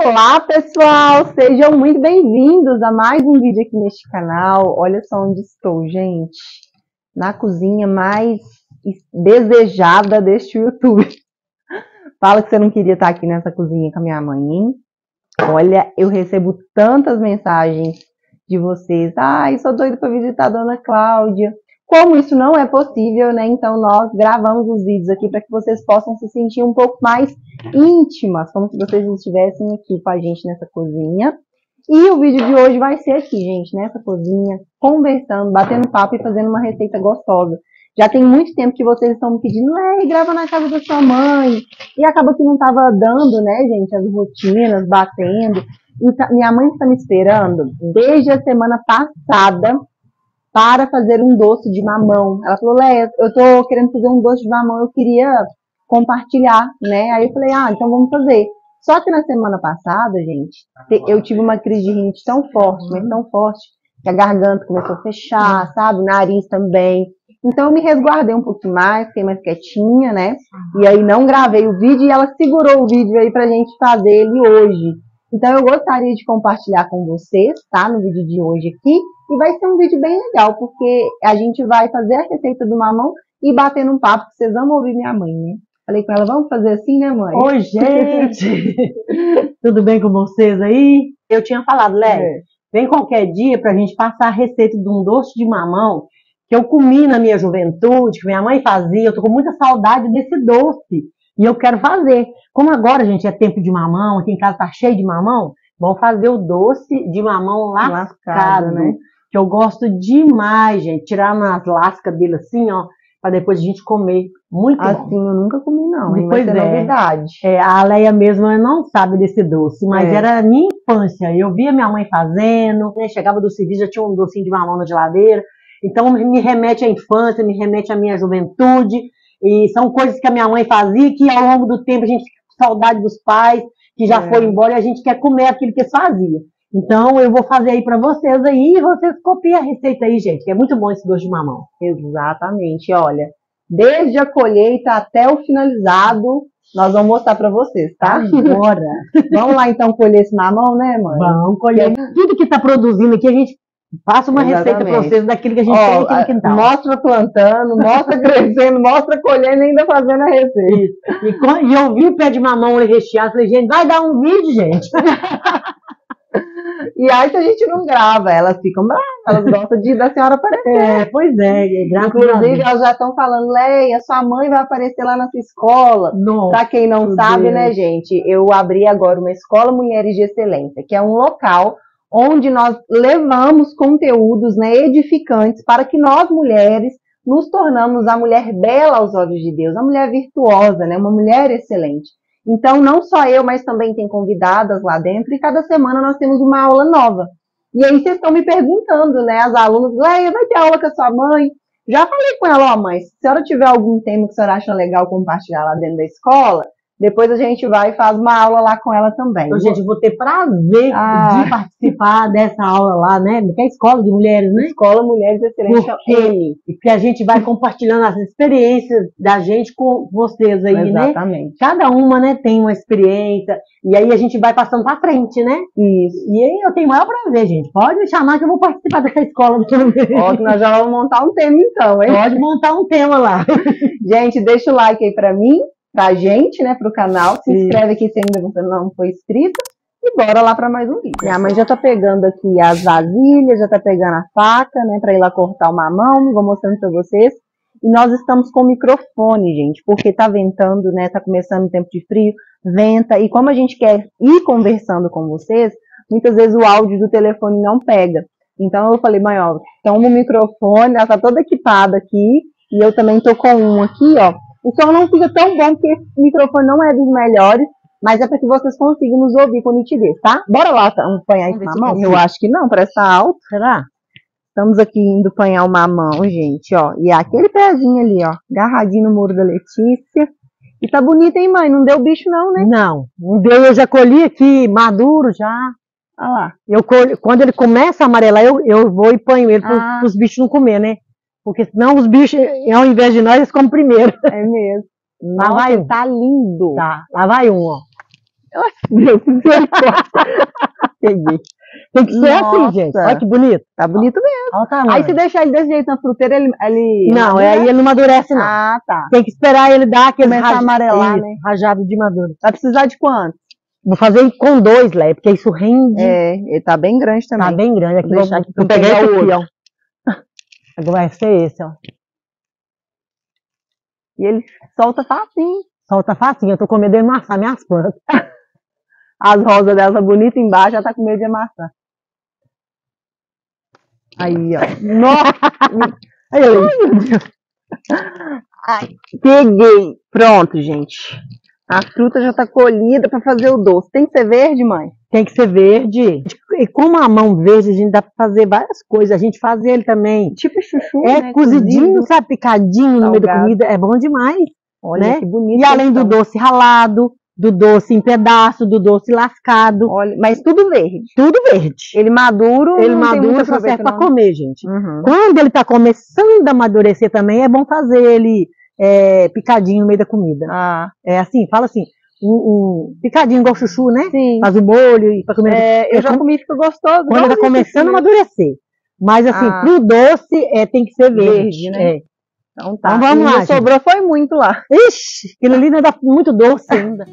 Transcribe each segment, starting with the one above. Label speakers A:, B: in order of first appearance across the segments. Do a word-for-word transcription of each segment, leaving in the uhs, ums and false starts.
A: Olá, pessoal! Sejam muito bem-vindos a mais um vídeo aqui neste canal. Olha só onde estou, gente. Na cozinha mais desejada deste YouTube. Fala que você não queria estar aqui nessa cozinha com a minha mãe, hein? Olha, eu recebo tantas mensagens de vocês. Ai, sou doida para visitar a Dona Cláudia. Como isso não é possível, né? Então nós gravamos os vídeos aqui para que vocês possam se sentir um pouco mais íntimas, como se vocês estivessem aqui com a gente nessa cozinha. E o vídeo de hoje vai ser aqui, gente, nessa cozinha, conversando, batendo papo e fazendo uma receita gostosa. Já tem muito tempo que vocês estão me pedindo, Lei, grava na casa da sua mãe. E acaba que não estava dando, né, gente, as rotinas, batendo. E tá, minha mãe está me esperando desde a semana passada para fazer um doce de mamão. Ela falou, Leia, eu tô querendo fazer um doce de mamão, eu queria compartilhar, né? Aí eu falei, ah, então vamos fazer. Só que na semana passada, gente, eu tive uma crise de rinite tão forte, mas tão forte, que a garganta começou a fechar, sabe? O nariz também. Então eu me resguardei um pouquinho mais, fiquei mais quietinha, né? E aí não gravei o vídeo e ela segurou o vídeo aí pra gente fazer ele hoje. Então eu gostaria de compartilhar com vocês, tá? No vídeo de hoje aqui. E vai ser um vídeo bem legal, porque a gente vai fazer a receita do mamão e bater num papo, que vocês amam ouvir minha mãe, né? Falei com ela, vamos fazer assim, né, mãe?
B: Oi, gente! Tudo bem com vocês aí? Eu tinha falado, Léo, é. vem qualquer dia pra gente passar a receita de um doce de mamão que eu comi na minha juventude, que minha mãe fazia, eu tô com muita saudade desse doce. E eu quero fazer. Como agora, gente, é tempo de mamão, aqui em casa tá cheio de mamão, vamos fazer o doce de mamão lascado, lascado né? Que eu gosto demais, gente, tirar nas lascas dele assim, ó, para depois a gente comer. Muito
A: assim,
B: bom.
A: Eu nunca comi, não.
B: Depois é novidade. É, a Leia mesmo não sabe desse doce, mas é. era a minha infância. Eu via minha mãe fazendo, né, chegava do serviço, já tinha um docinho de mamão na geladeira. Então me remete à infância, me remete à minha juventude. E são coisas que a minha mãe fazia que ao longo do tempo a gente fica com saudade dos pais, que já é. foram embora, e a gente quer comer aquilo que eles faziam. Então, eu vou fazer aí pra vocês aí, e vocês copiem a receita aí, gente, que é muito bom esse doce de mamão.
A: Exatamente, olha, desde a colheita até o finalizado, nós vamos mostrar pra vocês, tá?
B: Agora.
A: Vamos lá, então, colher esse mamão, né, mãe?
B: Vamos colher. Que... Tudo que tá produzindo aqui, a gente passa uma Exatamente. receita pra vocês daquilo que a gente Ó, tem aqui no quintal.
A: Mostra plantando, mostra crescendo, mostra colhendo e ainda fazendo a receita.
B: E, e eu vi o pé de mamão recheado, falei, gente, vai dar um vídeo, gente.
A: E aí, se a gente não grava, elas ficam bravas, elas gostam de da senhora aparecer.
B: É, pois é, é
A: Inclusive, elas já estão falando, Leia, sua mãe vai aparecer lá na sua escola.
B: Nossa,
A: pra quem não sabe, Deus. né, gente, eu abri agora uma Escola Mulheres de Excelência, que é um local onde nós levamos conteúdos, né, edificantes para que nós, mulheres, nos tornamos a mulher bela aos olhos de Deus, a mulher virtuosa, né, uma mulher excelente. Então, não só eu, mas também tem convidadas lá dentro, e cada semana nós temos uma aula nova. E aí vocês estão me perguntando, né, as alunas, Leia, vai ter aula com a sua mãe? Já falei com ela, ó, mãe, se a senhora tiver algum tema que a senhora acha legal compartilhar lá dentro da escola, depois a gente vai e faz uma aula lá com ela também.
B: Então, gente, eu vou ter prazer ah. de participar dessa aula lá, né? Que é a Escola de Mulheres, né?
A: Escola Mulheres Excelentes.
B: Porque, porque a gente vai compartilhando as experiências da gente com vocês aí,
A: Exatamente.
B: né? Exatamente. Cada uma, né, tem uma experiência. E aí a gente vai passando pra frente, né?
A: Isso.
B: E aí eu tenho o maior prazer, gente. Pode me chamar que eu vou participar dessa escola também.
A: Ó, que nós já vamos montar um tema então, hein?
B: Pode montar um tema lá.
A: Gente, deixa o like aí pra mim. Pra gente, né, pro canal, se inscreve aqui se ainda você não foi inscrito e bora lá pra mais um vídeo. Minha mãe já tá pegando aqui as vasilhas, já tá pegando a faca, né, pra ir lá cortar o mamão, vou mostrando pra vocês. E nós estamos com o microfone, gente, porque tá ventando, né, tá começando o tempo de frio, venta, e como a gente quer ir conversando com vocês, muitas vezes o áudio do telefone não pega. Então eu falei, mãe, ó, toma o microfone, ela tá toda equipada aqui, e eu também tô com um aqui, ó. O som não fica tão bom, porque esse microfone não é dos melhores, mas é para que vocês consigam nos ouvir com nitidez, tá? Bora lá apanhar esse mamão? Eu acho que não, parece estar alto.
B: Será?
A: Estamos aqui indo apanhar o mamão, gente, ó. E aquele pezinho ali, ó, agarradinho no muro da Letícia. E tá bonito, hein, mãe? Não deu bicho não, né?
B: Não, não deu, eu já colhi aqui, maduro já.
A: Olha lá.
B: Eu colho, quando ele começa a amarelar, eu, eu vou e ponho ele
A: ah.
B: para os bichos não comer, né? Porque senão os bichos, ao invés de nós, eles comem primeiro.
A: É mesmo.
B: Lá
A: Nossa,
B: vai um.
A: Tá lindo.
B: Tá, lá vai um, ó.
A: Deus, misericórdia. Peguei.
B: Tem que ser
A: Nossa.
B: assim, gente. Olha que bonito.
A: Tá bonito mesmo.
B: Olha o tamanho.
A: Aí se deixar ele desse jeito na fruteira, ele. ele
B: Não, é, aí ele não amadurece, não.
A: Ah, tá.
B: Tem que esperar ele dar aquele
A: Começar a
B: raj-
A: amarelar,
B: isso,
A: né?
B: rajado de maduro.
A: Vai precisar de quanto?
B: Vou fazer com dois, Lé, porque isso rende.
A: É, ele tá bem grande também.
B: Tá bem grande. Aqui,
A: Vou
B: vou,
A: deixar aqui
B: vou
A: pra
B: pegar
A: pegar
B: esse
A: o
B: aqui, ó. Agora vai ser esse, ó.
A: E ele solta facinho.
B: Solta facinho, eu tô com medo de amassar minhas plantas.
A: As rosas dessa bonita embaixo já tá com medo de amassar. Aí, ó. Nossa!
B: Aí, eu,
A: Ai, peguei. Pronto, gente. A fruta já tá colhida pra fazer o doce. Tem que ser verde, mãe?
B: tem que ser verde. E com mamão verde, a gente dá pra fazer várias coisas. A gente faz ele também.
A: Tipo chuchu,
B: É
A: né?
B: cozidinho,
A: Cozido.
B: sabe? Picadinho no meio da
A: Salgado.
B: comida. É bom demais.
A: Olha
B: né?
A: que bonito.
B: E além do
A: então.
B: doce ralado, do doce em pedaço, do doce lascado.
A: Olha, mas tudo verde.
B: Tudo verde.
A: Ele maduro,
B: Ele
A: não tem
B: maduro
A: muito
B: só serve
A: proveito,
B: pra
A: não.
B: comer, gente.
A: Uhum.
B: Quando ele tá começando a amadurecer também, é bom fazer ele é, picadinho no meio da comida.
A: Ah,
B: É assim, fala assim, um, um picadinho igual chuchu, né?
A: sim.
B: Faz o molho e pra comer.
A: É, eu
B: É
A: já
B: como-
A: comi, fica gostoso.
B: Quando ele tá
A: igualzinho
B: começando a
A: chuchu.
B: amadurecer. Mas assim,
A: Ah.
B: pro doce é, tem que ser verde.
A: Verde, né?
B: É.
A: Então tá.
B: Então vamos
A: E
B: lá,
A: não
B: gente.
A: sobrou foi muito lá.
B: Ixi, aquilo ali ainda dá muito doce ainda.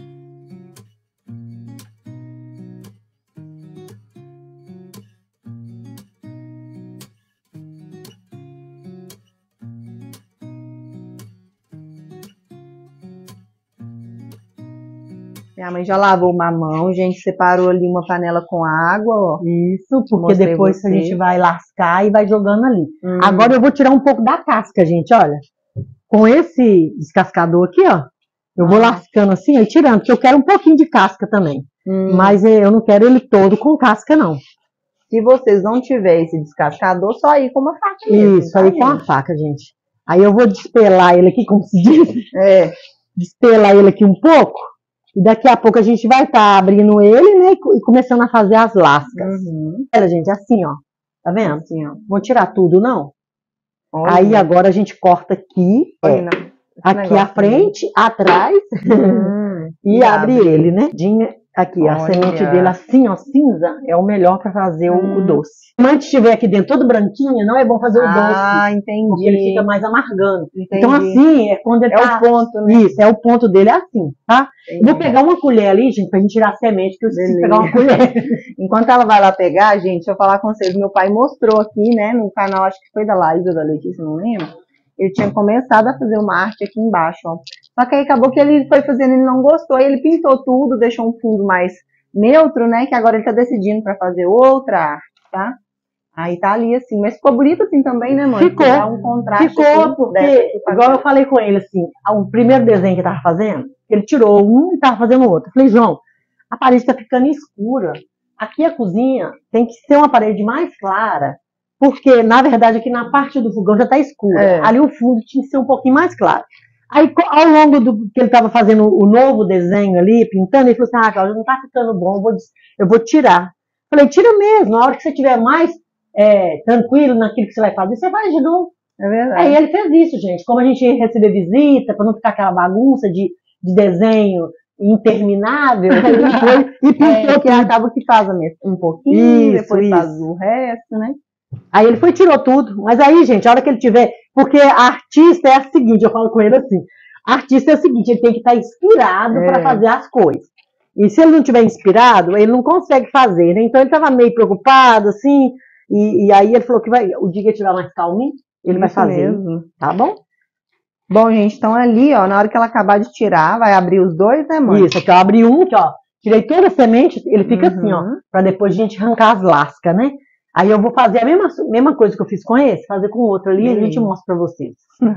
A: Minha mãe já lavou uma mão, gente, separou ali uma panela com água, ó.
B: Isso, porque
A: Mostrei
B: depois a
A: você.
B: gente vai lascar e vai jogando ali.
A: Hum.
B: Agora eu vou tirar um pouco da casca, gente, olha. Com esse descascador aqui, ó. Eu vou
A: Ah.
B: lascando assim e tirando, porque eu quero um pouquinho de casca também.
A: Hum.
B: Mas eh, eu não quero ele todo com casca, não.
A: Se vocês não tiverem esse descascador, só ir com uma faca mesmo,
B: Isso,
A: tá,
B: aí com a
A: gente?
B: faca, gente. Aí eu vou despelar ele aqui, como se diz.
A: É.
B: Despelar ele aqui um pouco. E daqui a pouco a gente vai estar abrindo ele, né? E co- e começando a fazer as lascas.
A: Uhum.
B: Olha, gente, assim, ó. Tá vendo?
A: Assim, ó.
B: Vou tirar tudo, não?
A: Olha.
B: Aí agora a gente corta aqui,
A: Olha,
B: é,
A: não. Esse
B: aqui
A: negócio
B: à frente, atrás,
A: Hum.
B: e
A: E
B: abre
A: abre.
B: ele, né? Dinha, aqui, a
A: Olha.
B: semente dele assim, ó, cinza, é o melhor para fazer o- o,
A: Hum.
B: doce. Se a mãe estiver aqui dentro todo branquinho, não é bom fazer o doce,
A: Ah,
B: porque ele
A: entendi.
B: fica mais amargando.
A: Entendi.
B: Então assim, é quando ele
A: É
B: tá...
A: o ponto, né?
B: Isso, é o ponto dele, é assim, tá?
A: Entendi.
B: Vou pegar uma colher ali, gente, pra gente tirar a semente, que eu esqueci de
A: Beleza.
B: pegar uma colher.
A: Enquanto ela vai lá pegar, gente, deixa eu falar com vocês. Meu pai mostrou aqui, né, no canal, acho que foi da Laís ou da Letícia, não lembro. Ele tinha começado a fazer uma arte aqui embaixo, ó. Só que aí acabou que ele foi fazendo, ele não gostou, aí ele pintou tudo, deixou um fundo mais neutro, né, que agora ele tá decidindo pra fazer outra arte, tá? Aí tá ali assim, mas ficou bonito assim também, né, mãe?
B: Ficou.
A: Dá um contraste.
B: Ficou,
A: assim,
B: porque,
A: dessa que tá
B: igual eu falei com ele, assim, o primeiro desenho que ele tava fazendo, ele tirou um e tava fazendo outro. Eu falei, João, a parede tá ficando escura. Aqui a cozinha tem que ser uma parede mais clara, porque, na verdade, aqui na parte do fogão já tá escura.
A: É.
B: Ali o fundo tinha que ser um pouquinho mais claro. Aí, co- ao longo do que ele tava fazendo o novo desenho ali, pintando, ele falou assim, ah, Cláudia, não tá ficando bom, eu vou, des- eu vou tirar. Eu falei, tira mesmo, na hora que você tiver mais é, tranquilo naquilo que você vai fazer, você vai de novo.
A: É verdade.
B: Aí ele fez isso, gente. Como a gente ia receber visita, para não ficar aquela bagunça de, de desenho interminável, ele foi e pintou
A: É, que
B: tudo.
A: acaba que faz a mes- um pouquinho,
B: Isso,
A: depois
B: isso.
A: faz o resto, né?
B: Aí ele foi e tirou tudo. Mas aí, gente, a hora que ele tiver. Porque a artista é a seguinte, eu falo com ele assim: a artista é o seguinte, ele tem que estar inspirado
A: É.
B: para fazer as coisas. E se ele não tiver inspirado, ele não consegue fazer, né? Então ele estava meio preocupado, assim, e, e aí ele falou que vai, o dia que ele estiver mais calminho, ele vai
A: Isso
B: fazer.
A: mesmo.
B: Tá bom?
A: Bom, gente, então ali, ó, na hora que ela acabar de tirar, vai abrir os dois, né, mãe?
B: Isso, aqui eu abri um, que ó, tirei toda a semente, ele fica
A: Uhum.
B: assim, ó, para depois a gente arrancar as lascas, né? Aí eu vou fazer a mesma, mesma coisa que eu fiz com esse, fazer com o outro ali, e a gente
A: Beleza.
B: mostra pra vocês.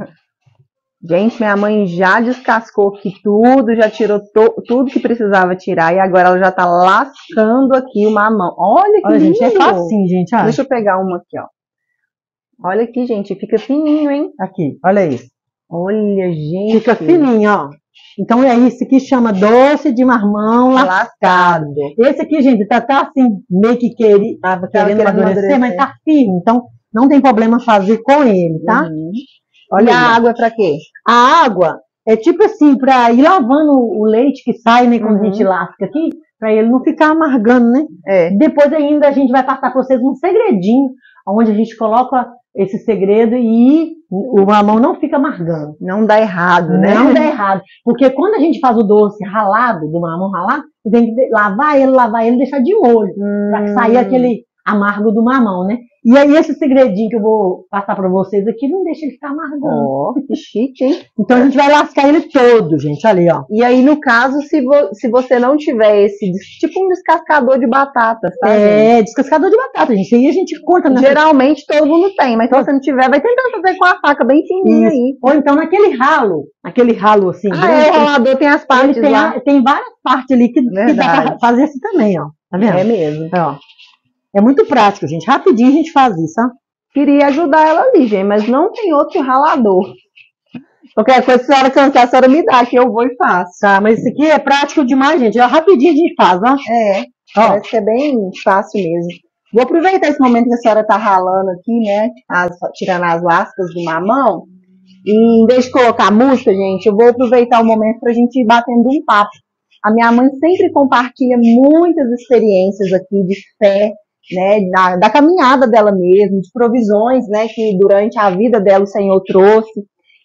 A: Gente, minha mãe já descascou aqui tudo, já tirou to- tudo que precisava tirar e agora ela já tá lascando aqui o mamão. Olha que
B: Olha,
A: lindo!
B: gente, é fácil, gente, olha.
A: Deixa eu pegar uma aqui, ó. Olha aqui, gente, fica fininho, hein?
B: Aqui, olha isso.
A: Olha, gente.
B: Fica fininho, ó. Então é isso que chama doce de marmão lascado. Esse aqui, gente, tá, tá assim, meio que queri, tava querendo
A: querendo
B: amadurecer,
A: amadurecer.
B: mas tá firme. Então não tem problema fazer com ele, tá?
A: Uhum.
B: Olha
A: E a
B: aí, ó.
A: água é pra quê?
B: A água É tipo assim, para ir lavando o leite que sai, né, quando uhum. a gente lasca aqui, para ele não ficar amargando, né?
A: É.
B: Depois ainda a gente vai passar para vocês um segredinho, onde a gente coloca esse segredo e o mamão não fica amargando.
A: Não dá errado, né?
B: Não dá errado. Porque quando a gente faz o doce ralado, do mamão ralado, você tem que lavar ele, lavar ele e deixar de molho, hum. para sair aquele amargo do mamão, né? E aí esse segredinho que eu vou passar para vocês aqui não deixa ele ficar amargando.
A: Ó, oh, que chique, hein?
B: Então a gente vai lascar ele todo, gente, ali, ó.
A: E aí, no caso, se, vo se você não tiver esse, tipo um descascador de batatas, tá?
B: É, gente? descascador de batata, gente. Aí a gente conta. Nessa...
A: Geralmente todo mundo tem, mas se você não tiver, vai tentando fazer com a faca bem fininha aí.
B: Ou então naquele ralo, aquele ralo assim.
A: Ah, grande, é, o ralador tem as partes
B: tem,
A: lá.
B: A, tem várias partes ali que, que dá pra fazer assim também, ó. Tá vendo?
A: É mesmo.
B: Ó. É muito prático, gente. Rapidinho a gente faz isso, ó.
A: Queria ajudar ela ali, gente, mas não tem outro ralador. Qualquer coisa, se a senhora cansar, a senhora me dá, que eu vou e faço.
B: Tá, mas isso aqui é prático demais, gente. É rapidinho a gente faz, ó.
A: É, ó. Parece que é bem fácil mesmo. Vou aproveitar esse momento que a senhora tá ralando aqui, né, as, tirando as lascas do mamão. E em vez de colocar música, gente, eu vou aproveitar o momento pra gente ir batendo um papo. A minha mãe sempre compartilha muitas experiências aqui de fé, né, da, da caminhada dela mesmo, de provisões, né, que durante a vida dela o Senhor trouxe.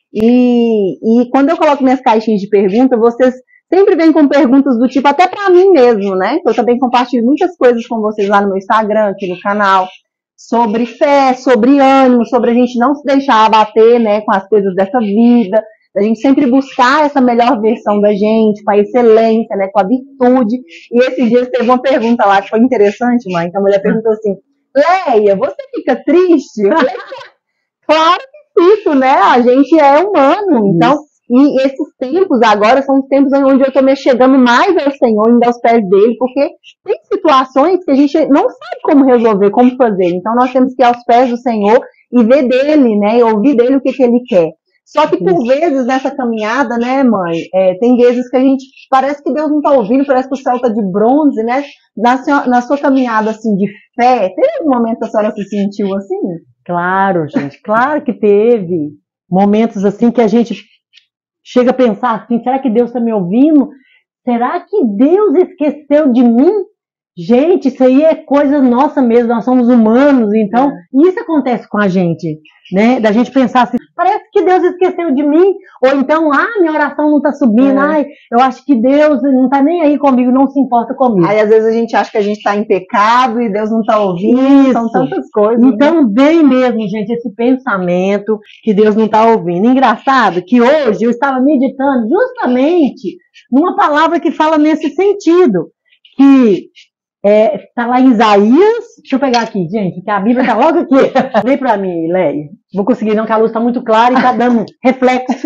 A: E, e quando eu coloco minhas caixinhas de perguntas, vocês sempre vêm com perguntas do tipo, até pra mim mesmo, né, eu também compartilho muitas coisas com vocês lá no meu Instagram, aqui no canal, sobre fé, sobre ânimo, sobre a gente não se deixar abater, né, com as coisas dessa vida, a gente sempre buscar essa melhor versão da gente, com a excelência, né, com a virtude. E esses dias teve uma pergunta lá que foi interessante, mãe, que a mulher perguntou assim, Leia, você fica triste? Eu falei, claro que fico, né, a gente é humano, então, e esses tempos agora são os tempos onde eu estou me chegando mais ao Senhor, indo aos pés dele, porque tem situações que a gente não sabe como resolver, como fazer, então nós temos que ir aos pés do Senhor e ver dele, né, e ouvir dele o que, que ele quer. Só que por vezes nessa caminhada, né, mãe, é, tem vezes que a gente, parece que Deus não está ouvindo, parece que o céu está de bronze, né, na, na sua caminhada, assim, de fé, teve algum momento que a senhora se sentiu assim?
B: Claro, gente, claro que teve momentos assim que a gente chega a pensar assim, será que Deus está me ouvindo? Será que Deus esqueceu de mim? Gente, isso aí é coisa nossa mesmo, nós somos humanos, então é. Isso acontece com a gente, né? Da gente pensar assim, parece que Deus esqueceu de mim, ou então, ah, minha oração não está subindo, é. ai, eu acho que Deus não está nem aí comigo, não se importa comigo.
A: Aí às vezes a gente acha que a gente está em pecado e Deus não está ouvindo, isso. São tantas coisas.
B: Então
A: né?
B: vem mesmo, gente, esse pensamento que Deus não está ouvindo. Engraçado que hoje eu estava meditando justamente numa palavra que fala nesse sentido, que É, tá lá em Isaías, deixa eu pegar aqui, gente, que a Bíblia tá logo aqui. Vem pra mim, Leia. Vou conseguir não, que a luz tá muito clara e tá dando reflexo.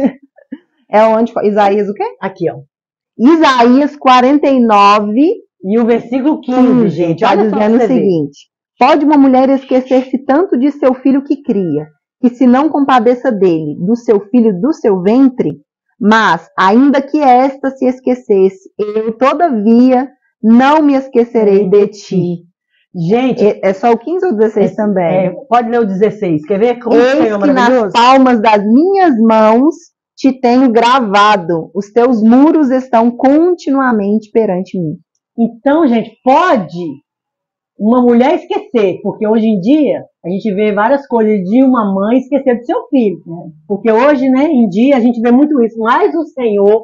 A: É onde? Isaías o quê?
B: Aqui, ó.
A: Isaías quarenta e nove.
B: E o versículo quinze, gente.
A: Tá dizendo o seguinte. Pode uma mulher esquecer-se tanto de seu filho que cria, que se não compadeça dele, do seu filho do seu ventre? Mas, ainda que esta se esquecesse, eu, todavia, não me esquecerei de ti.
B: Gente,
A: é, é só o quinze ou dezesseis é, também?
B: É, pode ler o dezesseis. Quer ver? Como
A: Eis que nas palmas das minhas mãos te tenho gravado. Os teus muros estão continuamente perante mim.
B: Então, gente, pode uma mulher esquecer, porque hoje em dia a gente vê várias coisas de uma mãe esquecer do seu filho. Né? Porque hoje, né, em dia, a gente vê muito isso. Mas o Senhor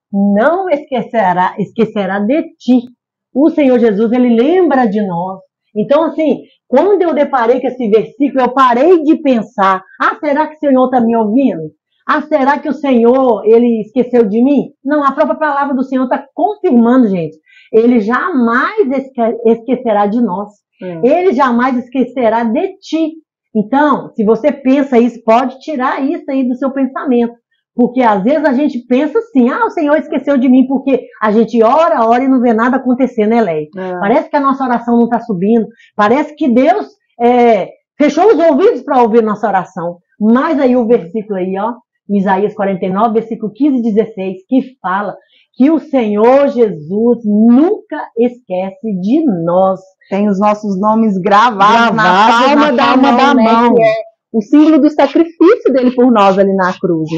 B: não esquecerá, esquecerá de ti. O Senhor Jesus, ele lembra de nós. Então, assim, quando eu deparei com esse versículo, eu parei de pensar, ah, será que o Senhor está me ouvindo? Ah, será que o Senhor, ele esqueceu de mim? Não, a própria palavra do Senhor está confirmando, gente. Ele jamais esque esquecerá de nós. É. Ele jamais esquecerá de ti. Então, se você pensa isso, pode tirar isso aí do seu pensamento. Porque às vezes a gente pensa assim, ah, o Senhor esqueceu de mim, porque a gente ora, ora e não vê nada acontecer, né, Leia? É. Parece que a nossa oração não está subindo, parece que Deus é, fechou os ouvidos para ouvir nossa oração. Mas aí o versículo aí, ó, Isaías quarenta e nove, versículo quinze e dezesseis, que fala que o Senhor Jesus nunca esquece de nós.
A: Tem os nossos nomes gravados, gravados na palma, na da, palma mão, da mão, né, que é o símbolo do sacrifício dele por nós ali na cruz, né?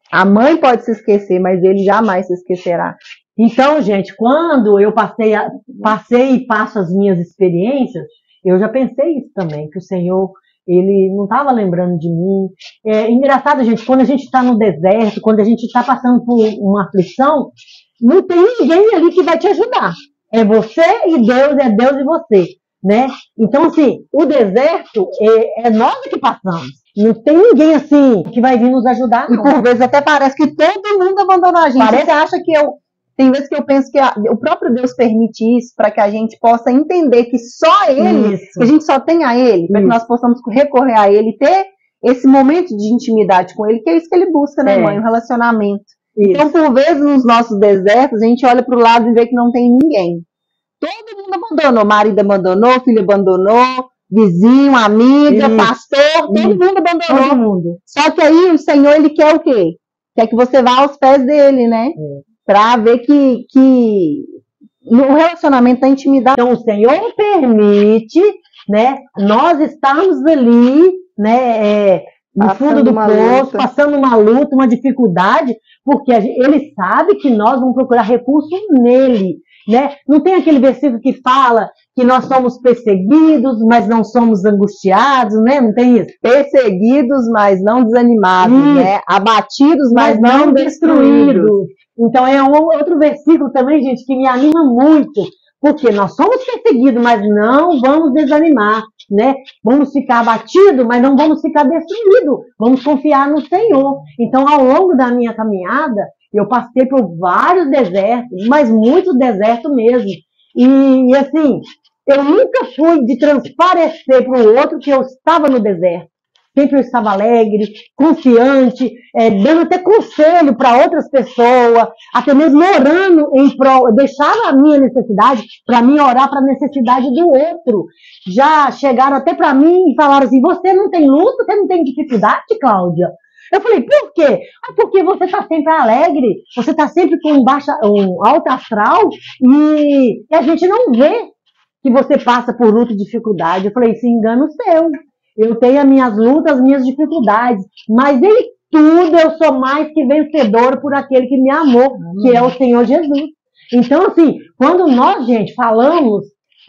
A: A mãe pode se esquecer, mas ele jamais se esquecerá.
B: Então, gente, quando eu passei, a, passei e passo as minhas experiências, eu já pensei isso também, que o Senhor, ele não estava lembrando de mim. É engraçado, gente, quando a gente está no deserto, quando a gente está passando por uma aflição, não tem ninguém ali que vai te ajudar. É você e Deus, é Deus e você, né? Então, assim, o deserto é, é nós que passamos. Não tem ninguém, assim, que vai vir nos ajudar, não.
A: E por vezes até parece que todo mundo abandonou a gente.
B: Parece...
A: Você acha que eu... Tem vezes que eu penso que a, o próprio Deus permite isso para que a gente possa entender que só Ele,
B: Isso.
A: que a gente só tem a Ele, para que nós possamos recorrer a Ele, ter esse momento de intimidade com Ele, que é isso que Ele busca, né,
B: É.
A: mãe? O relacionamento.
B: Isso.
A: Então, por vezes, nos nossos desertos, a gente olha para o lado e vê que não tem ninguém. Todo mundo abandonou, marido abandonou, filho abandonou, vizinho, amiga,
B: Isso.
A: pastor, todo
B: Isso.
A: mundo abandonou.
B: Todo mundo.
A: Só que aí o Senhor, Ele quer o quê? Quer que você vá aos pés dele, né?
B: É.
A: Para ver que, que no relacionamento da intimidade.
B: Então, o Senhor permite, né, nós estarmos ali, né, é, no
A: Passando
B: fundo do
A: uma
B: poço,
A: luta.
B: passando uma luta, uma dificuldade, porque a gente- Ele sabe que nós vamos procurar recurso nele, né? Não tem aquele versículo que fala que nós somos perseguidos, mas não somos angustiados, né? Não tem isso?
A: Perseguidos, mas não desanimados,
B: Isso.
A: né? Abatidos, mas,
B: Mas
A: não destruídos.
B: Então é um outro versículo também, gente, que me anima muito, porque nós somos perseguidos, mas não vamos desanimar, né? Vamos ficar abatidos, mas não vamos ficar destruídos. Vamos confiar no Senhor. Então, ao longo da minha caminhada, eu passei por vários desertos, mas muitos desertos mesmo. E, e assim, eu nunca fui de transparecer para o outro que eu estava no deserto. Sempre eu estava alegre, confiante, é, dando até conselho para outras pessoas, até mesmo orando em prol, deixava a minha necessidade para mim orar para a necessidade do outro. Já chegaram até para mim e falaram assim: você não tem luta, você não tem dificuldade, Cláudia? Eu falei: por quê? Ah, porque você está sempre alegre, você está sempre com um, baixa, um alto astral e, e a gente não vê que você passa por luta e dificuldade. Eu falei: se engano seu. Eu tenho as minhas lutas, as minhas dificuldades, mas em tudo eu sou mais que vencedora por aquele que me amou, que é o Senhor Jesus. Então, assim, quando nós, gente, falamos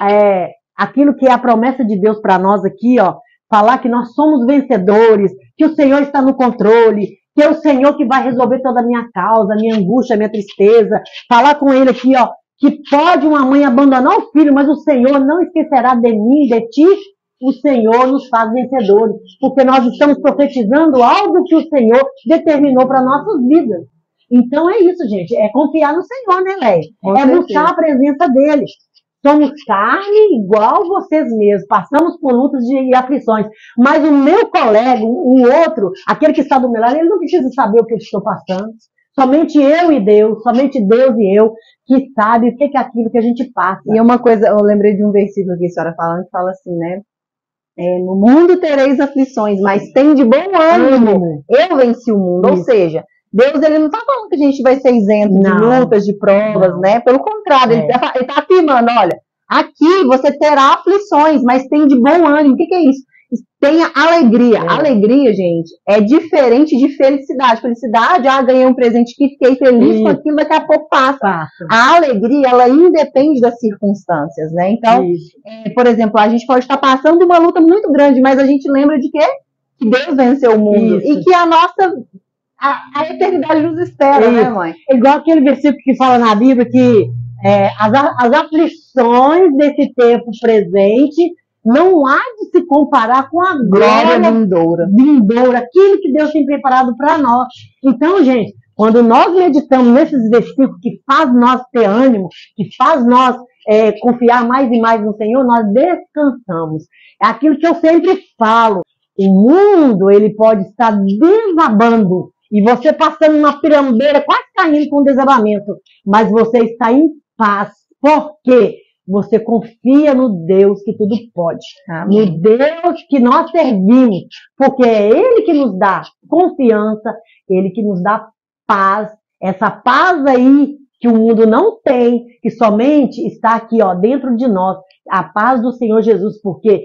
B: é, aquilo que é a promessa de Deus para nós aqui, ó, falar que nós somos vencedores, que o Senhor está no controle, que é o Senhor que vai resolver toda a minha causa, a minha angústia, a minha tristeza, falar com Ele aqui, ó, que pode uma mãe abandonar o filho, mas o Senhor não esquecerá de mim, de ti. O Senhor nos faz vencedores, porque nós estamos profetizando algo que o Senhor determinou para nossas vidas. Então é isso, gente, é confiar no Senhor, né, Leia? É
A: certeza.
B: buscar a presença dele. Somos carne igual vocês mesmos, passamos por lutas e aflições, mas o meu colega, o outro, aquele que está do meu lado, ele não precisa saber o que eu estou passando. Somente eu e Deus, somente Deus e eu, que sabe o que é aquilo que a gente passa.
A: E uma coisa, eu lembrei de um versículo que a senhora falando, que fala assim, né? É, no mundo tereis aflições, mas tem de bom ânimo. Eu venci o mundo.
B: Isso.
A: Ou seja, Deus, ele não está falando que a gente vai ser isento
B: Não.
A: de lutas, de provas,
B: Não.
A: né? Pelo contrário,
B: É.
A: ele está tá afirmando, olha, aqui você terá aflições, mas tem de bom ânimo. O que, que é isso? Tenha alegria.
B: É.
A: Alegria, gente, é diferente de felicidade. Felicidade, ah, ganhei um presente que fiquei feliz
B: Isso.
A: com aquilo, daqui a pouco passa.
B: Passa.
A: A alegria, ela independe das circunstâncias, né? Então,
B: Isso.
A: é, por exemplo, a gente pode estar passando uma luta muito grande, mas a gente lembra de quê? Que Deus venceu o mundo.
B: Isso.
A: E que a nossa, a, a eternidade nos espera,
B: Isso.
A: né, mãe?
B: É igual aquele versículo que fala na Bíblia que é, as, a- as aflições desse tempo presente não há de se comparar com a
A: Glória
B: glória
A: vindoura.
B: vindoura, aquilo que Deus tem preparado para nós. Então, gente, quando nós meditamos nesses versículos que faz nós ter ânimo, que faz nós é, confiar mais e mais no Senhor, nós descansamos. É aquilo que eu sempre falo. O mundo, ele pode estar desabando e você passando uma pirambeira, quase caindo com desabamento, mas você está em paz. Por quê? Você confia no Deus que tudo pode.
A: Amém.
B: No Deus que nós servimos, porque é Ele que nos dá confiança, Ele que nos dá paz, essa paz aí que o mundo não tem, que somente está aqui, ó, dentro de nós, a paz do Senhor Jesus, porque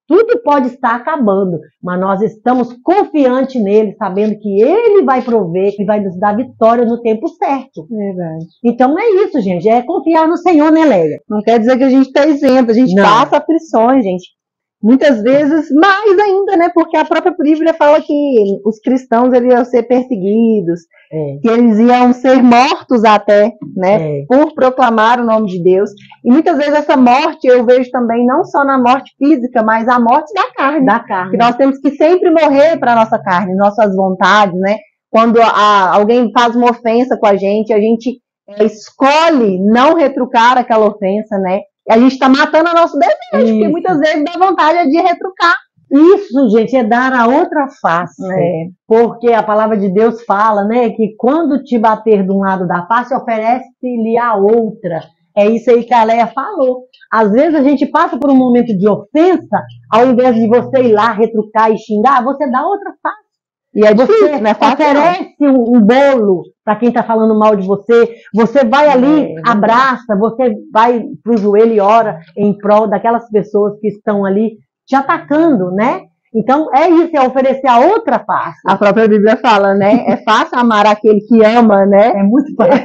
B: Tudo pode estar acabando, mas nós estamos confiantes nele, sabendo que ele vai prover, que vai nos dar vitória no tempo certo.
A: Verdade.
B: Então é isso, gente, é confiar no Senhor, né, Leia?
A: Não quer dizer que a gente está isento, a gente
B: Não.
A: passa aflições, gente. Muitas vezes, mais ainda, né? Porque a própria Bíblia fala que os cristãos eles iam ser perseguidos,
B: É.
A: que eles iam ser mortos até, né?
B: É.
A: Por proclamar o nome de Deus. E muitas vezes essa morte eu vejo também não só na morte física, mas a morte da carne.
B: Da carne.
A: Que nós temos que sempre morrer para a nossa carne, nossas vontades, né? Quando a, alguém faz uma ofensa com a gente, a gente é, escolhe não retrucar aquela ofensa, né? A gente está matando o nosso desejo,
B: Isso.
A: porque muitas vezes dá vontade de retrucar.
B: Isso, gente, é dar a outra face.
A: É.
B: Porque a palavra de Deus fala, né, que quando te bater de um lado da face, oferece-lhe a outra. É isso aí que a Leia falou. Às vezes a gente passa por um momento de ofensa, ao invés de você ir lá retrucar e xingar, você dá outra face.
A: E é
B: Você
A: difícil, né? Fácil,
B: oferece um, um bolo para quem está falando mal de você, você vai ali,
A: É,
B: abraça, você vai pro joelho e ora em prol daquelas pessoas que estão ali te atacando, né? Então é isso, é oferecer a outra face.
A: a própria Bíblia fala, né? É fácil amar aquele que ama, né?
B: É muito fácil.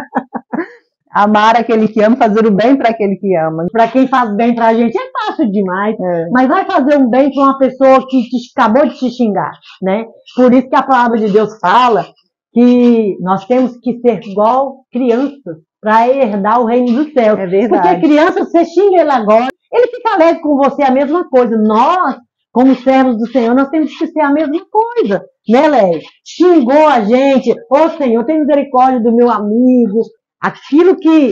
A: Amar aquele que ama, fazer o bem para aquele que ama.
B: Para quem faz bem pra gente é fácil demais,
A: É.
B: mas vai fazer um bem para uma pessoa que te, acabou de te xingar, né? Por isso que a palavra de Deus fala que nós temos que ser igual crianças para herdar o reino dos céus.
A: É verdade.
B: Porque criança, você xinga ele agora, ele fica alegre com você, a mesma coisa. Nós, como servos do Senhor, nós temos que ser a mesma coisa, né, Leia? Xingou a gente, ô oh, Senhor, tem misericórdia do meu amigo. Aquilo que,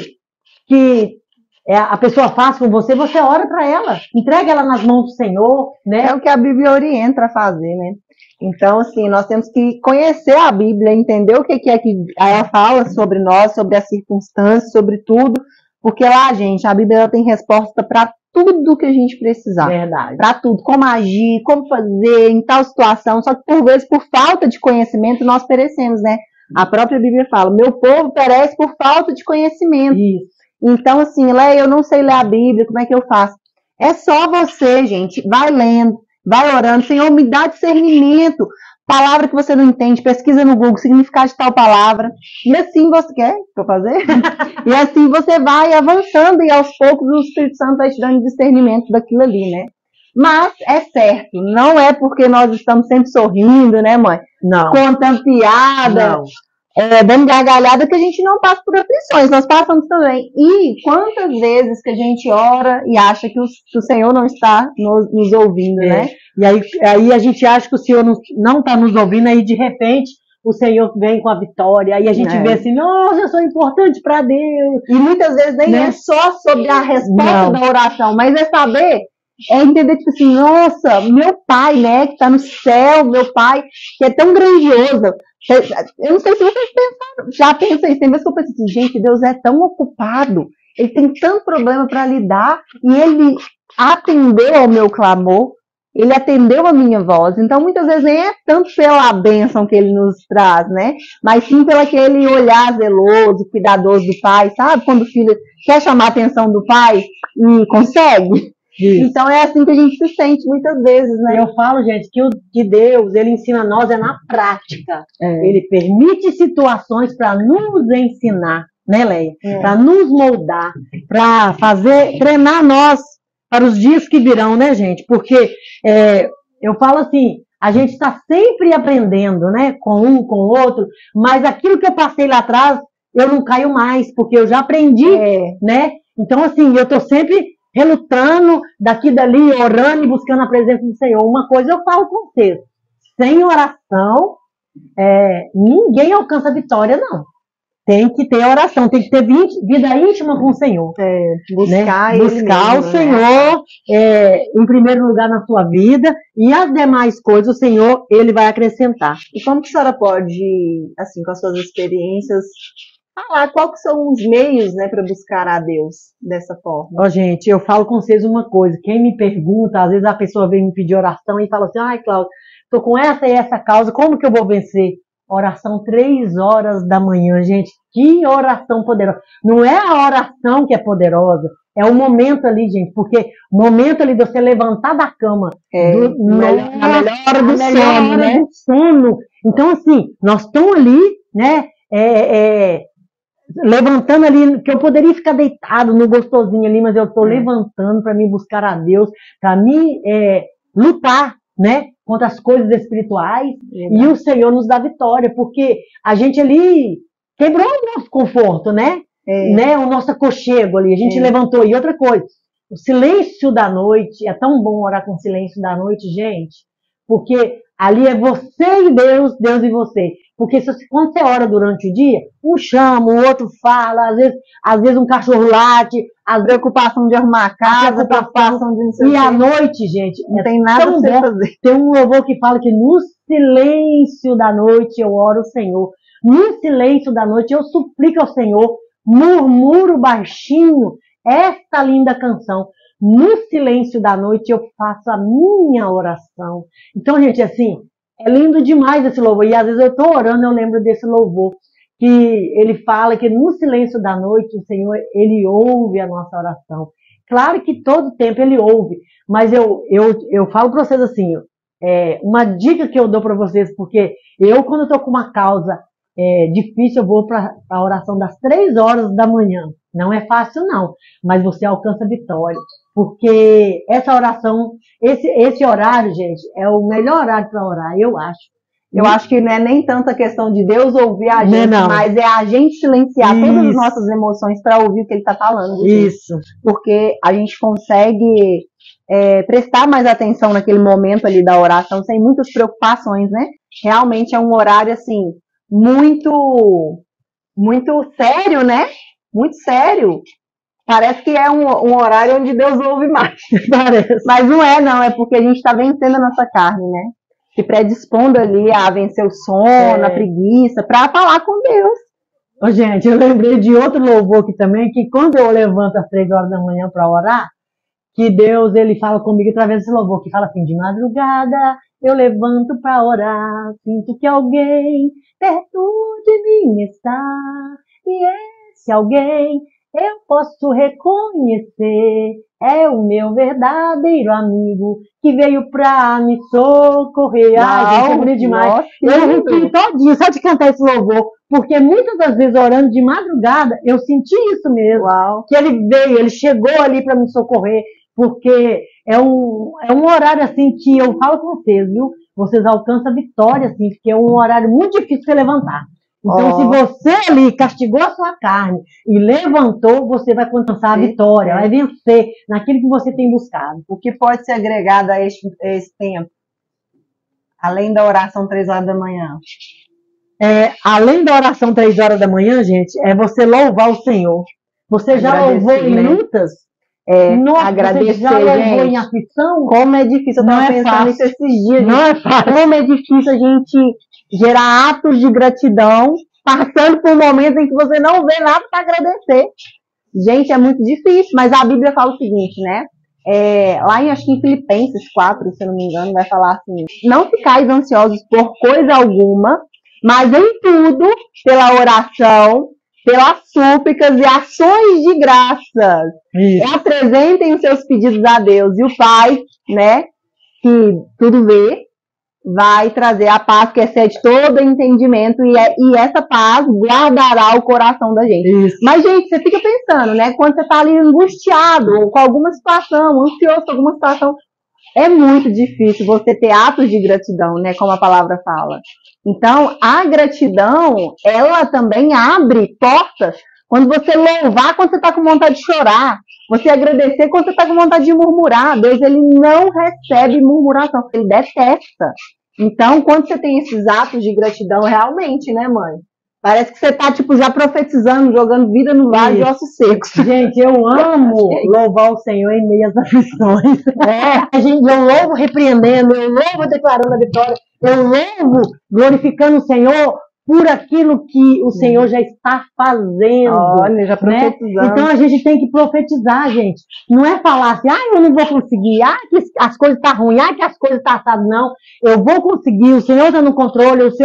B: que é, a pessoa faz com você, você ora para ela, entrega ela nas mãos do Senhor, né?
A: É o que a Bíblia orienta a fazer, né? Então, assim, nós temos que conhecer a Bíblia, entender o que é que ela fala sobre nós, sobre as circunstâncias, sobre tudo, porque lá, gente, a Bíblia ela tem resposta para tudo que a gente precisar.
B: Verdade.
A: Para tudo, como agir, como fazer em tal situação, só que por vezes, por falta de conhecimento, nós perecemos, né? A própria Bíblia fala, meu povo perece por falta de conhecimento.
B: Isso.
A: Então, assim, Leia, eu não sei ler a Bíblia, como é que eu faço? É só você, gente, vai lendo, vai orando, Senhor, me dá discernimento. Palavra que você não entende, pesquisa no Google, significado de tal palavra. E assim você quer que eu fazer? E assim você vai avançando e aos poucos o Espírito Santo vai te dando discernimento daquilo ali, né? Mas é certo, não é porque nós estamos sempre sorrindo, né, mãe?
B: Não.
A: Contando piada,
B: Não.
A: é, dando gargalhada, que a gente não passa por aflições, nós passamos também. E quantas vezes que a gente ora e acha que o, que o Senhor não está nos, nos ouvindo,
B: É.
A: né?
B: E aí, aí a gente acha que o Senhor não está nos ouvindo, aí de repente o Senhor vem com a vitória, aí a gente
A: É.
B: vê assim, nossa, eu sou importante para Deus.
A: E muitas vezes nem
B: Né?
A: é só sobre a resposta
B: Não.
A: da oração, mas é saber, é entender, tipo assim, nossa, meu pai, né, que está no céu, meu pai, que é tão grandioso. Eu não sei se vocês pensaram, já pensam isso, tem vezes que eu penso assim, gente, Deus é tão ocupado, ele tem tanto problema para lidar, e ele atendeu ao meu clamor, ele atendeu a minha voz. Então, muitas vezes nem é tanto pela bênção que ele nos traz, né? Mas sim pelo aquele olhar zeloso, cuidadoso do pai, sabe? Quando o filho quer chamar a atenção do pai e consegue.
B: Isso.
A: Então, é assim que a gente se sente muitas vezes, né?
B: Eu falo, gente, que o que Deus, ele ensina nós é na prática.
A: É.
B: Ele permite situações para nos ensinar, né, Leia?
A: É.
B: Para nos moldar, para fazer, treinar nós para os dias que virão, né, gente? Porque é, eu falo assim, a gente está sempre aprendendo, né, com um, com o outro, mas aquilo que eu passei lá atrás, eu não caio mais, porque eu já aprendi,
A: É.
B: né? Então, assim, eu estou sempre relutando daqui e dali, orando e buscando a presença do Senhor. Uma coisa eu falo com vocês, sem oração, é, ninguém alcança a vitória, não. Tem que ter oração, tem que ter vida íntima com o Senhor.
A: É, buscar
B: né?
A: ele
B: buscar
A: mesmo,
B: o
A: né?
B: Senhor é, em primeiro lugar na sua vida, e as demais coisas o Senhor, Ele vai acrescentar.
A: E como que a senhora pode, assim, com as suas experiências, falar quais que são os meios, né, para buscar a Deus dessa forma?
B: Ó, gente, eu falo com vocês uma coisa, quem me pergunta, às vezes a pessoa vem me pedir oração e fala assim, ai, Cláudia, tô com essa e essa causa, como que eu vou vencer? Oração três horas da manhã, gente, que oração poderosa. Não é a oração que é poderosa, É o momento ali, gente, porque o momento ali de você levantar da cama,
A: É,
B: do,
A: na melhor, na melhor hora do
B: na melhor
A: sono,
B: hora
A: né?
B: do sono. Então, assim, nós estamos ali, né, é, é, levantando ali, que eu poderia ficar deitado no gostosinho ali, mas eu estou
A: É.
B: levantando para me buscar a Deus, para me é, lutar, né, contra as coisas espirituais,
A: Verdade.
B: e o Senhor nos dá vitória, porque a gente ali quebrou o nosso conforto, né?
A: É.
B: Né, o nosso aconchego ali, a gente
A: É.
B: levantou. E outra coisa, o silêncio da noite, é tão bom orar com o silêncio da noite, gente, porque ali é você e Deus, Deus e você. Porque se você, quando você ora durante o dia, um chama, o outro fala, às vezes, às vezes um cachorro late, a
A: Preocupação de arrumar a casa,
B: a preocupação,
A: preocupação de não sei
B: e
A: o
B: à
A: quê.
B: noite, gente,
A: Não
B: é
A: tem nada
B: tão
A: pra você
B: bom.
A: fazer.
B: Tem um louvor que fala que no silêncio da noite eu oro ao Senhor. No silêncio da noite eu suplico ao Senhor, murmuro baixinho esta linda canção. No silêncio da noite eu faço a minha oração. Então, gente, assim, é lindo demais esse louvor. E às vezes eu estou orando, eu lembro desse louvor, que ele fala que no silêncio da noite o Senhor, ele ouve a nossa oração. Claro que todo tempo ele ouve, mas eu, eu, eu falo para vocês assim, é, uma dica que eu dou para vocês, porque eu, quando estou com uma causa é, difícil, eu vou para a oração das três horas da manhã. Não é fácil, não, mas você alcança vitória, porque essa oração, esse, esse horário, gente, é o melhor horário para orar, eu acho.
A: Eu acho que não é nem tanto a questão de Deus ouvir a
B: Não,
A: gente,
B: não.
A: mas é a gente silenciar todas as
B: Isso.
A: nossas emoções para ouvir o que ele está falando. gente.
B: Isso.
A: Porque a gente consegue é, prestar mais atenção naquele momento ali da oração, sem muitas preocupações, né? Realmente é um horário, assim, muito, muito sério, né? Muito sério. Parece que é um, um horário onde Deus ouve mais.
B: Parece.
A: Mas não é, não. É porque a gente está vencendo a nossa carne, né? Se predispondo ali a vencer o sono,
B: É.
A: a preguiça, para falar com Deus.
B: Ô, gente, eu lembrei de outro louvor aqui também, que quando eu levanto às três horas da manhã para orar, que Deus, ele fala comigo através desse louvor, que fala assim, de madrugada eu levanto para orar, sinto que alguém perto de mim está, e esse alguém eu posso reconhecer, é o meu verdadeiro amigo, que veio pra me socorrer. Ai, gente, é bonito demais.
A: Nossa, que
B: Eu
A: lindo.
B: arrepio todinho só de cantar esse louvor, porque muitas das vezes orando de madrugada, eu senti isso mesmo.
A: Uau.
B: Que ele veio, ele chegou ali para me socorrer, porque é um, é um horário assim que eu falo com vocês, viu? Vocês alcançam a vitória, assim, porque é um horário muito difícil de você levantar. Então,
A: Ó.
B: se você ali castigou a sua carne e levantou, você vai alcançar a
A: Sim,
B: vitória,
A: é.
B: vai vencer naquilo que você tem buscado.
A: O que pode ser agregado a esse, a esse tempo? Além da oração três horas da manhã.
B: É, além da oração três horas da manhã, gente, é você louvar o Senhor. Você já
A: Agradecer,
B: louvou em
A: né?
B: lutas?
A: É,
B: Nossa,
A: agradecer,
B: você já louvou
A: gente.
B: em aflição?
A: Como é difícil, eu
B: Não
A: tava
B: é
A: pensando
B: fácil.
A: nisso esses dias,
B: Não
A: gente.
B: é fácil.
A: Como é difícil a gente gerar atos de gratidão, passando por momentos em que você não vê nada para agradecer. Gente, é muito difícil, mas a Bíblia fala o seguinte, né? É, lá em, acho que em Filipenses quatro, se eu não me engano, vai falar assim: não ficais ansiosos por coisa alguma, mas em tudo, pela oração, pelas súplicas e ações de graças,
B: Isso.
A: apresentem os seus pedidos a Deus, e o Pai, né, que tudo vê, vai trazer a paz que excede todo entendimento, e, é, e essa paz guardará o coração da gente.
B: Isso.
A: Mas, gente, você fica pensando, né, quando você tá ali angustiado, ou com alguma situação, ansioso com alguma situação, é muito difícil você ter atos de gratidão, né, como a palavra fala. Então, a gratidão, ela também abre portas quando você louvar, quando você está com vontade de chorar. Você agradecer quando você está com vontade de murmurar. Deus, ele não recebe murmuração, ele detesta. Então, quando você tem esses atos de gratidão, realmente, né, mãe? Parece que você está, tipo, já profetizando, jogando vida no vale de ossos secos.
B: Gente, eu amo louvar o Senhor em meio às aflições. É, a gente, eu louvo repreendendo, eu louvo declarando a vitória, eu louvo glorificando o Senhor por aquilo que o Senhor já está fazendo.
A: Olha, já
B: né?
A: profetizando.
B: Então a gente tem que profetizar, gente. Não é falar assim, ah, eu não vou conseguir, ah, que as coisas estão ruins, ah, que as coisas estão assadas. Não, eu vou conseguir, o Senhor está no controle, o Senhor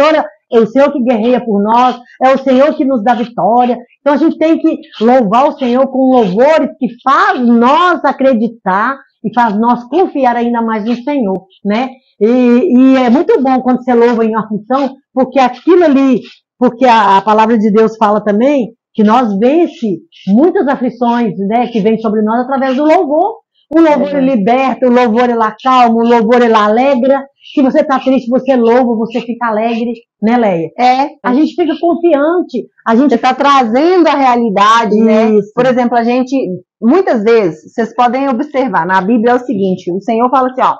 B: é o Senhor que guerreia por nós, é o Senhor que nos dá vitória. Então a gente tem que louvar o Senhor com louvores que faz nós acreditar e faz nós confiar ainda mais no Senhor, né? E, e é muito bom quando você louva em aflição, porque aquilo ali, porque a, a palavra de Deus fala também que nós vence muitas aflições, né, que vem sobre nós através do louvor. O louvor ele liberta, o louvor ele acalma, o louvor ele alegra. Se você está triste, você louva, você fica alegre, né, Leia?
A: É,
B: a gente fica confiante. A gente
A: está trazendo a realidade,
B: Isso.
A: né? Por exemplo, a gente, muitas vezes, vocês podem observar, na Bíblia é o seguinte, o Senhor fala assim, ó,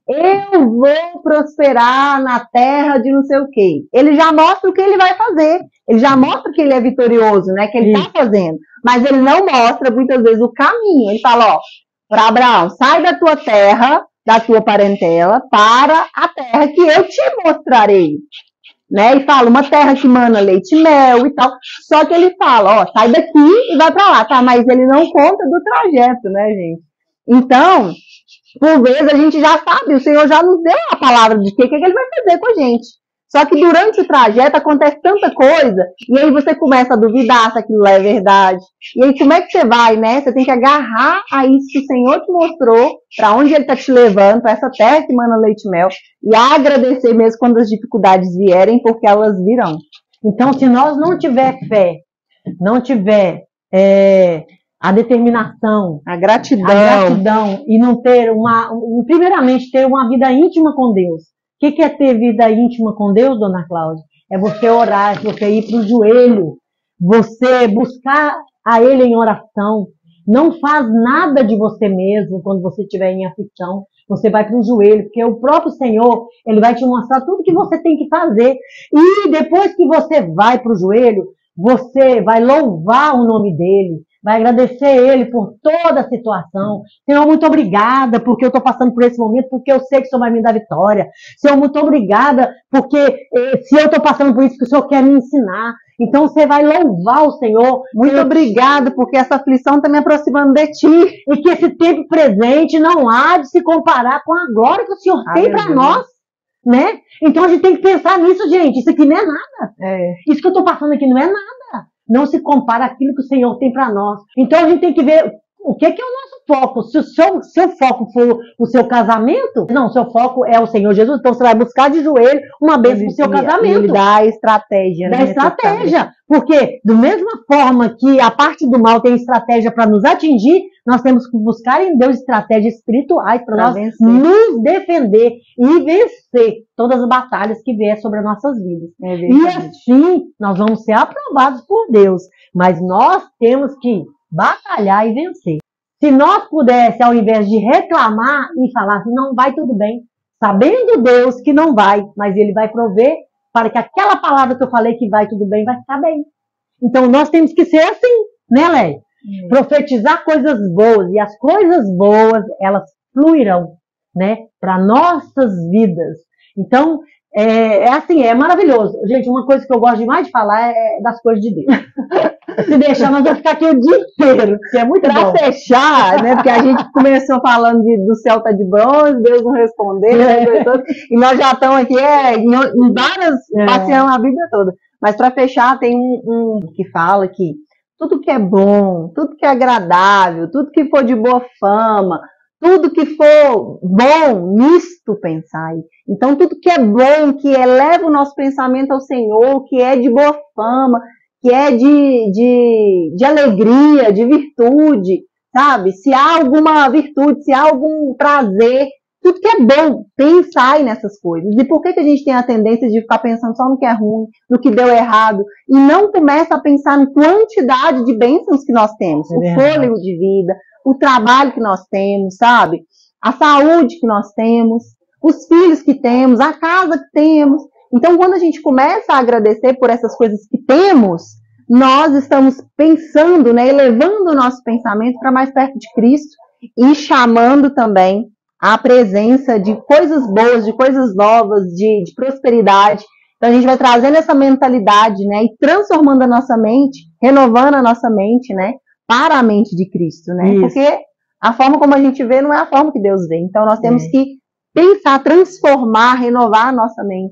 A: eu vou prosperar na terra de não sei o quê. Ele já mostra o que ele vai fazer. Ele já mostra que ele é vitorioso, né? Que ele está fazendo. Mas ele não mostra, muitas vezes, o caminho. Ele fala, ó, para Abraão, sai da tua terra, da tua parentela, para a terra que eu te mostrarei. Né? E fala, uma terra que mana leite e mel e tal. Só que ele fala, ó, sai daqui e vai para lá, tá? Mas ele não conta do trajeto, né, gente? Então, por vezes a gente já sabe, o Senhor já nos deu a palavra de que, que ele vai fazer com a gente. Só que durante o trajeto acontece tanta coisa, e aí você começa a duvidar se aquilo é verdade. E aí como é que você vai, né? Você tem que agarrar a isso que o Senhor te mostrou, para onde ele está te levando, para essa terra que mana leite e mel, e agradecer mesmo quando as dificuldades vierem, porque elas virão.
B: Então, se nós não tiver fé, não tiver é, a determinação,
A: a gratidão.
B: a gratidão, e não ter uma, primeiramente, ter uma vida íntima com Deus. O que, que é ter vida íntima com Deus, dona Cláudia? É você orar, é você ir para o joelho, você buscar a Ele em oração. Não faz nada de você mesmo quando você estiver em aflição. Você vai para o joelho, porque o próprio Senhor, Ele vai te mostrar tudo que você tem que fazer. E depois que você vai para o joelho, você vai louvar o nome dEle, vai agradecer Ele por toda a situação. Senhor, muito obrigada porque eu estou passando por esse momento, porque eu sei que o Senhor vai me dar vitória. Senhor, muito obrigada porque eh, se eu estou passando por isso, que o Senhor quer me ensinar. Então você vai louvar o Senhor.
A: Muito obrigada porque essa aflição está me aproximando de Ti.
B: E que esse tempo presente não há de se comparar com a glória que o Senhor tem para nós. Né? Então a gente tem que pensar nisso, gente. Isso aqui não é nada.
A: É.
B: Isso que eu estou passando aqui não é nada. Não se compara aquilo que o Senhor tem para nós. Então a gente tem que ver o que, que é o nosso foco. Se o seu, seu foco for o seu casamento, não, o seu foco é o Senhor Jesus, então você vai buscar de joelho uma bênção para o seu casamento.
A: Ele dá a estratégia.
B: Dá
A: né,
B: estratégia. Porque, da mesma forma que a parte do mal tem estratégia para nos atingir, nós temos que buscar em Deus estratégias espirituais para nós
A: vencer.
B: nos defender e vencer todas as batalhas que vier sobre as nossas vidas.
A: É
B: e assim, nós vamos ser aprovados por Deus. Mas nós temos que batalhar e vencer. Se nós pudéssemos, ao invés de reclamar e falar assim, não vai tudo bem, sabendo Deus que não vai, mas Ele vai prover para que aquela palavra que eu falei que vai tudo bem, vai ficar bem. Então nós temos que ser assim, né, Leia? Hum. Profetizar coisas boas, e as coisas boas, elas fluirão, né, para nossas vidas. Então, é, é assim, é maravilhoso. Gente, uma coisa que eu gosto demais de falar é das coisas de Deus. Se deixar, nós vamos ficar aqui o dia inteiro, que é muito
A: pra
B: bom.
A: fechar, né, porque a gente começou falando de, do céu tá de bronze, Deus não respondeu, é. né, e nós já estamos aqui é, em, em várias, é. passeando a Bíblia toda. Mas para fechar, tem um, um que fala que tudo que é bom, tudo que é agradável, tudo que for de boa fama, tudo que for bom, nisto pensai. Então, tudo que é bom, que eleva o nosso pensamento ao Senhor, que é de boa fama, que é de, de, de alegria, de virtude, sabe? Se há alguma virtude, se há algum prazer, tudo que é bom, pensai nessas coisas. E por que, que a gente tem a tendência de ficar pensando só no que é ruim, no que deu errado, e não começa a pensar na quantidade de bênçãos que nós temos, é o fôlego de vida, o trabalho que nós temos, sabe? A saúde que nós temos, os filhos que temos, a casa que temos. Então, quando a gente começa a agradecer por essas coisas que temos, nós estamos pensando, né, elevando o nosso pensamento para mais perto de Cristo e chamando também a presença de coisas boas, de coisas novas, de, de prosperidade. Então, a gente vai trazendo essa mentalidade, né, e transformando a nossa mente, renovando a nossa mente, né, para a mente de Cristo, né? Isso. Porque a forma como a gente vê não é a forma que Deus vê. Então, nós temos é. que pensar, transformar, renovar a nossa mente, né?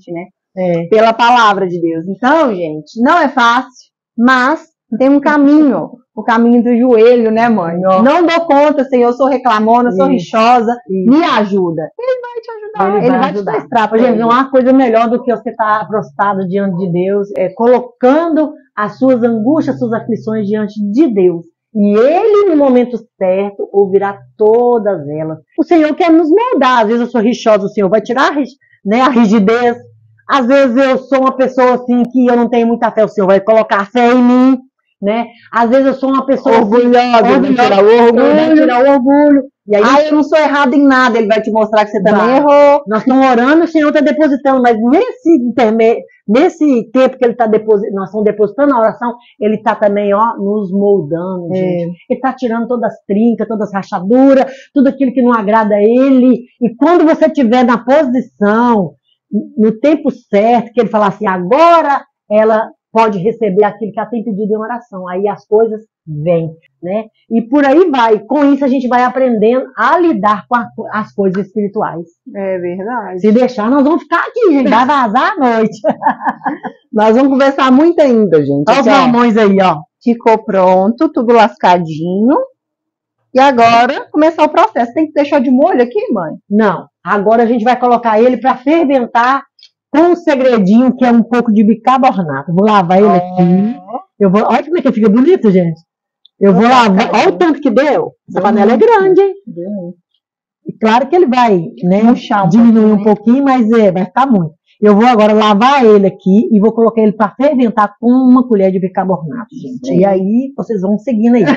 B: É.
A: pela palavra de Deus. Então, gente, não é fácil, mas tem um caminho, o caminho do joelho, né, mãe?
B: Nossa.
A: Não dou conta, Senhor, eu sou reclamona, sou
B: Isso.
A: rixosa,
B: Isso.
A: me ajuda. Ele vai te ajudar,
B: Ele
A: ele,
B: vai
A: vai,
B: ajudar.
A: te dar estratégia.
B: Gente, não há coisa melhor do que você estar prostrado diante de Deus, é, colocando as suas angústias, as suas aflições diante de Deus. E Ele, no momento certo, ouvirá todas elas. O Senhor quer nos moldar. Às vezes eu sou rixosa, o Senhor vai tirar, né, a rigidez. Às vezes eu sou uma pessoa assim que eu não tenho muita fé, o Senhor vai colocar fé em mim, né? Às vezes eu sou uma pessoa
A: orgulhosa,
B: assim,
A: vai tirar o orgulho.
B: vai tirar o orgulho.
A: E aí, ah, eu não sou errado em nada, ele vai te mostrar que você também vai. errou.
B: Nós estamos orando, o Senhor está depositando, mas nesse, interme... nesse tempo que ele está depositando, nós estamos depositando a oração, ele está também, ó, nos moldando,
A: é.
B: gente. Ele está tirando todas as trincas, todas as rachaduras, tudo aquilo que não agrada a ele. E quando você estiver na posição, no tempo certo, que ele falar assim, agora ela pode receber aquilo que ela tem pedido em oração. Aí as coisas vêm, né? E por aí vai. Com isso a gente vai aprendendo a lidar com a, as coisas espirituais.
A: É verdade.
B: Se deixar, nós vamos ficar aqui, gente. Vai vazar à noite.
A: Nós vamos conversar muito ainda, gente.
B: Olha os mamões aí, ó.
A: Ficou pronto, tudo lascadinho. E agora, começar o processo. Tem que deixar de molho aqui, mãe?
B: Não. Agora a gente vai colocar ele para ferventar com um segredinho, que é um pouco de bicarbonato. Vou lavar ele aqui. Eu vou... Olha como é que fica bonito, gente. Eu vou lavar. Olha o tanto que deu. Essa panela é grande, hein? E claro que ele vai, né,
A: Murchar um
B: diminuir
A: pouquinho,
B: um pouquinho, mas é, vai ficar muito. Eu vou agora lavar ele aqui e vou colocar ele para ferventar com uma colher de bicarbonato, gente. Sim. E aí vocês vão seguindo aí.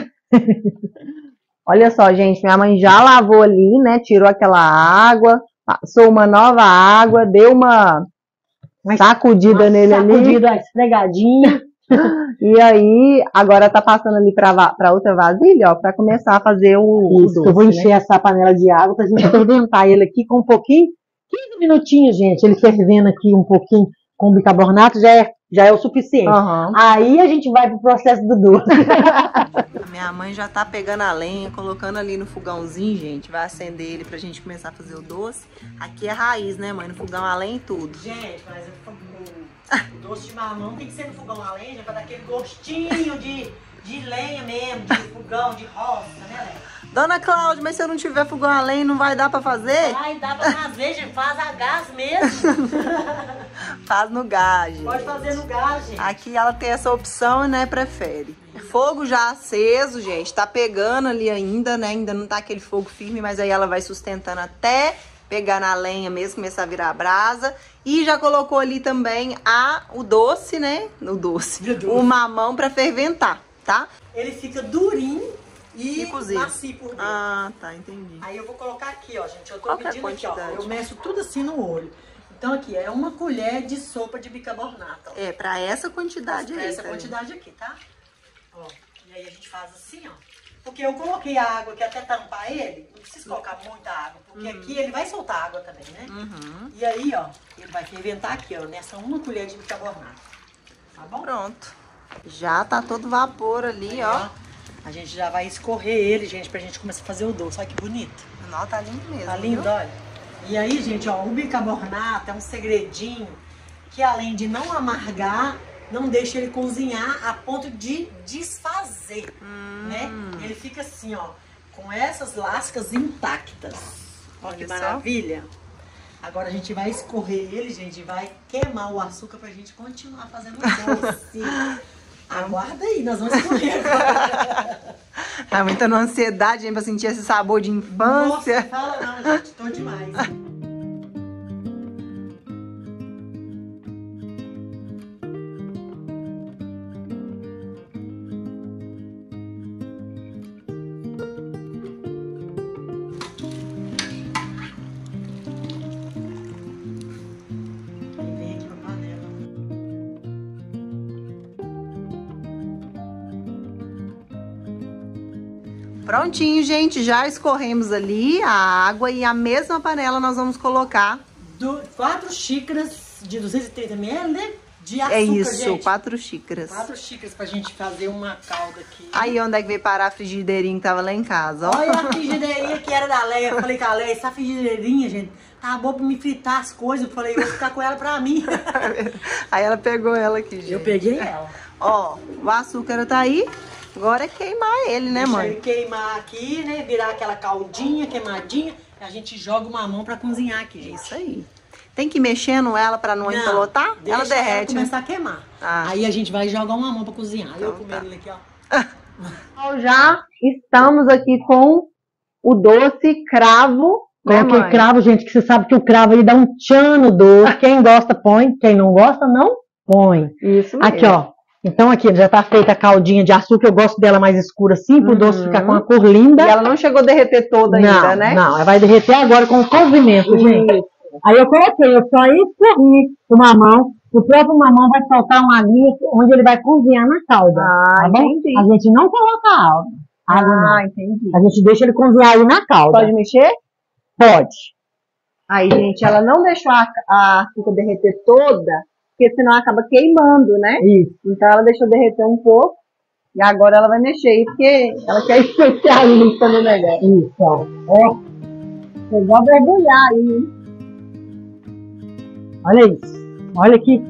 A: Olha só, gente, minha mãe já lavou ali, né? Tirou aquela água, passou uma nova água, deu uma Mas, sacudida nele
B: sacudida,
A: ali.
B: Sacudida, esfregadinha.
A: E aí, agora tá passando ali para outra vasilha, ó, para começar a fazer o,
B: Isso,
A: o doce,
B: eu vou encher, né,
A: né,
B: essa panela de água pra gente ferventar ele aqui com um pouquinho, quinze minutinhos, gente, ele fervendo aqui um pouquinho com bicarbonato já é, já é o suficiente. Uhum. Aí a gente vai pro processo do doce.
C: Minha mãe já tá pegando a lenha, colocando ali no fogãozinho, gente. Vai acender ele pra gente começar a fazer o doce. Aqui é raiz, né, mãe? No fogão a lenha e tudo.
B: Gente, mas o, o doce de mamão tem que ser no fogão a lenha pra dar aquele gostinho de, de lenha mesmo, de fogão, de roça, né, Léo?
C: Dona Cláudia, mas se eu não tiver fogão a lenha, não vai dar pra fazer?
B: Vai, dá pra fazer, gente. Faz a gás mesmo.
C: Faz no gás, gente.
B: Pode fazer no gás, gente.
C: Aqui ela tem essa opção, né, prefere. Fogo já aceso, gente. Tá pegando ali ainda, né? Ainda não tá aquele fogo firme, mas aí ela vai sustentando até pegar na lenha mesmo, começar a virar a brasa. E já colocou ali também a, o doce, né? O doce. doce. O mamão pra ferventar, tá?
B: Ele fica durinho. E,
C: e cozido.
B: Macio por dentro.
C: Ah, tá, entendi.
B: Aí eu vou colocar aqui, ó, gente. Eu tô
C: Qualquer
B: medindo
C: quantidade.
B: aqui, ó. Eu meço tudo assim no olho. Então aqui, é uma colher de sopa de bicarbonato. Ó.
C: É, pra essa quantidade
B: pra
C: aí.
B: Pra essa
C: tá
B: quantidade aí. aqui, tá? Ó, e aí a gente faz assim, ó. Porque eu coloquei a água aqui até tampar ele. Não precisa colocar muita água. Porque uhum. aqui ele vai soltar água também, né?
C: Uhum.
B: E aí, ó, ele vai ferventar aqui, ó, nessa uma colher de bicarbonato. Tá bom?
C: Pronto. Já tá todo vapor ali, aí, ó. ó.
B: A gente já vai escorrer ele, gente, pra gente começar a fazer o doce. Olha que bonito.
C: Não, tá lindo mesmo.
B: Tá lindo, viu? Olha. E aí, gente, ó, o bicarbonato é um segredinho que, além de não amargar, não deixa ele cozinhar a ponto de desfazer, hum. né? Ele fica assim, ó, com essas lascas intactas. Olha, Olha que maravilha. Só. Agora a gente vai escorrer ele, gente, e vai queimar o açúcar pra gente continuar fazendo o doce. Aguarda aí, nós vamos escorrer agora.
C: Tá muita ansiedade, hein, pra sentir esse sabor de infância.
B: Nossa, fala não, gente, tô demais.
C: Prontinho, gente, já escorremos ali a água e a mesma panela nós vamos colocar
B: do, quatro xícaras de duzentos e trinta mililitros de açúcar,
C: é isso,
B: gente.
C: quatro xícaras.
B: Quatro xícaras pra gente fazer uma calda aqui.
C: Aí onde é que veio parar a frigideirinha que tava lá em casa, ó.
B: Olha a frigideirinha que era da Leia. Eu falei com a Leia, essa frigideirinha, gente, acabou por me fritar as coisas. Eu falei, eu vou ficar com ela pra mim.
C: Aí ela pegou ela aqui, gente.
B: Eu peguei ela.
C: Ó, o açúcar tá aí. Agora é queimar ele, né,
B: Deixa
C: mãe?
B: ele queimar aqui, né? Virar aquela caldinha queimadinha. E a gente joga o mamão pra cozinhar aqui, gente.
C: Isso aí. Tem que ir mexendo ela pra não, não empolotar? Ela derrete. Ela
B: começar a queimar.
C: Ah.
B: Aí a gente vai jogar o mamão pra cozinhar. Então, eu comendo
C: tá.
B: ele aqui, ó.
A: Então, já estamos aqui com o doce cravo.
B: Coloquei
A: né,
B: cravo, gente, que você sabe que o cravo ele dá um tchan no doce. Quem gosta, põe. Quem não gosta, não põe.
A: Isso mesmo.
B: Aqui, ó. Então aqui já tá feita a caldinha de açúcar. Eu gosto dela mais escura assim, pro
A: Uhum.
B: doce ficar com a cor linda.
A: E ela não chegou a derreter toda
B: não,
A: ainda, né?
B: Não, ela vai derreter agora com o cozimento, gente. Aí eu coloquei, eu só escorri o mamão. O próprio mamão vai soltar uma aguinha onde ele vai cozinhar na calda.
A: Ah,
B: tá bom?
A: entendi.
B: A gente não coloca água. água
A: Ah,
B: não.
A: entendi.
B: A gente deixa ele cozinhar aí na calda.
A: Pode mexer?
B: Pode.
A: Aí, gente, ela não deixou a, a açúcar derreter toda, porque senão acaba queimando, né?
B: Isso.
A: Então ela deixou derreter um pouco. E agora ela vai mexer aí, porque ela quer especialista no negócio.
B: Isso, ó. Ó.
A: Vocês vão mergulhar aí, hein?
B: Olha isso. Olha aqui.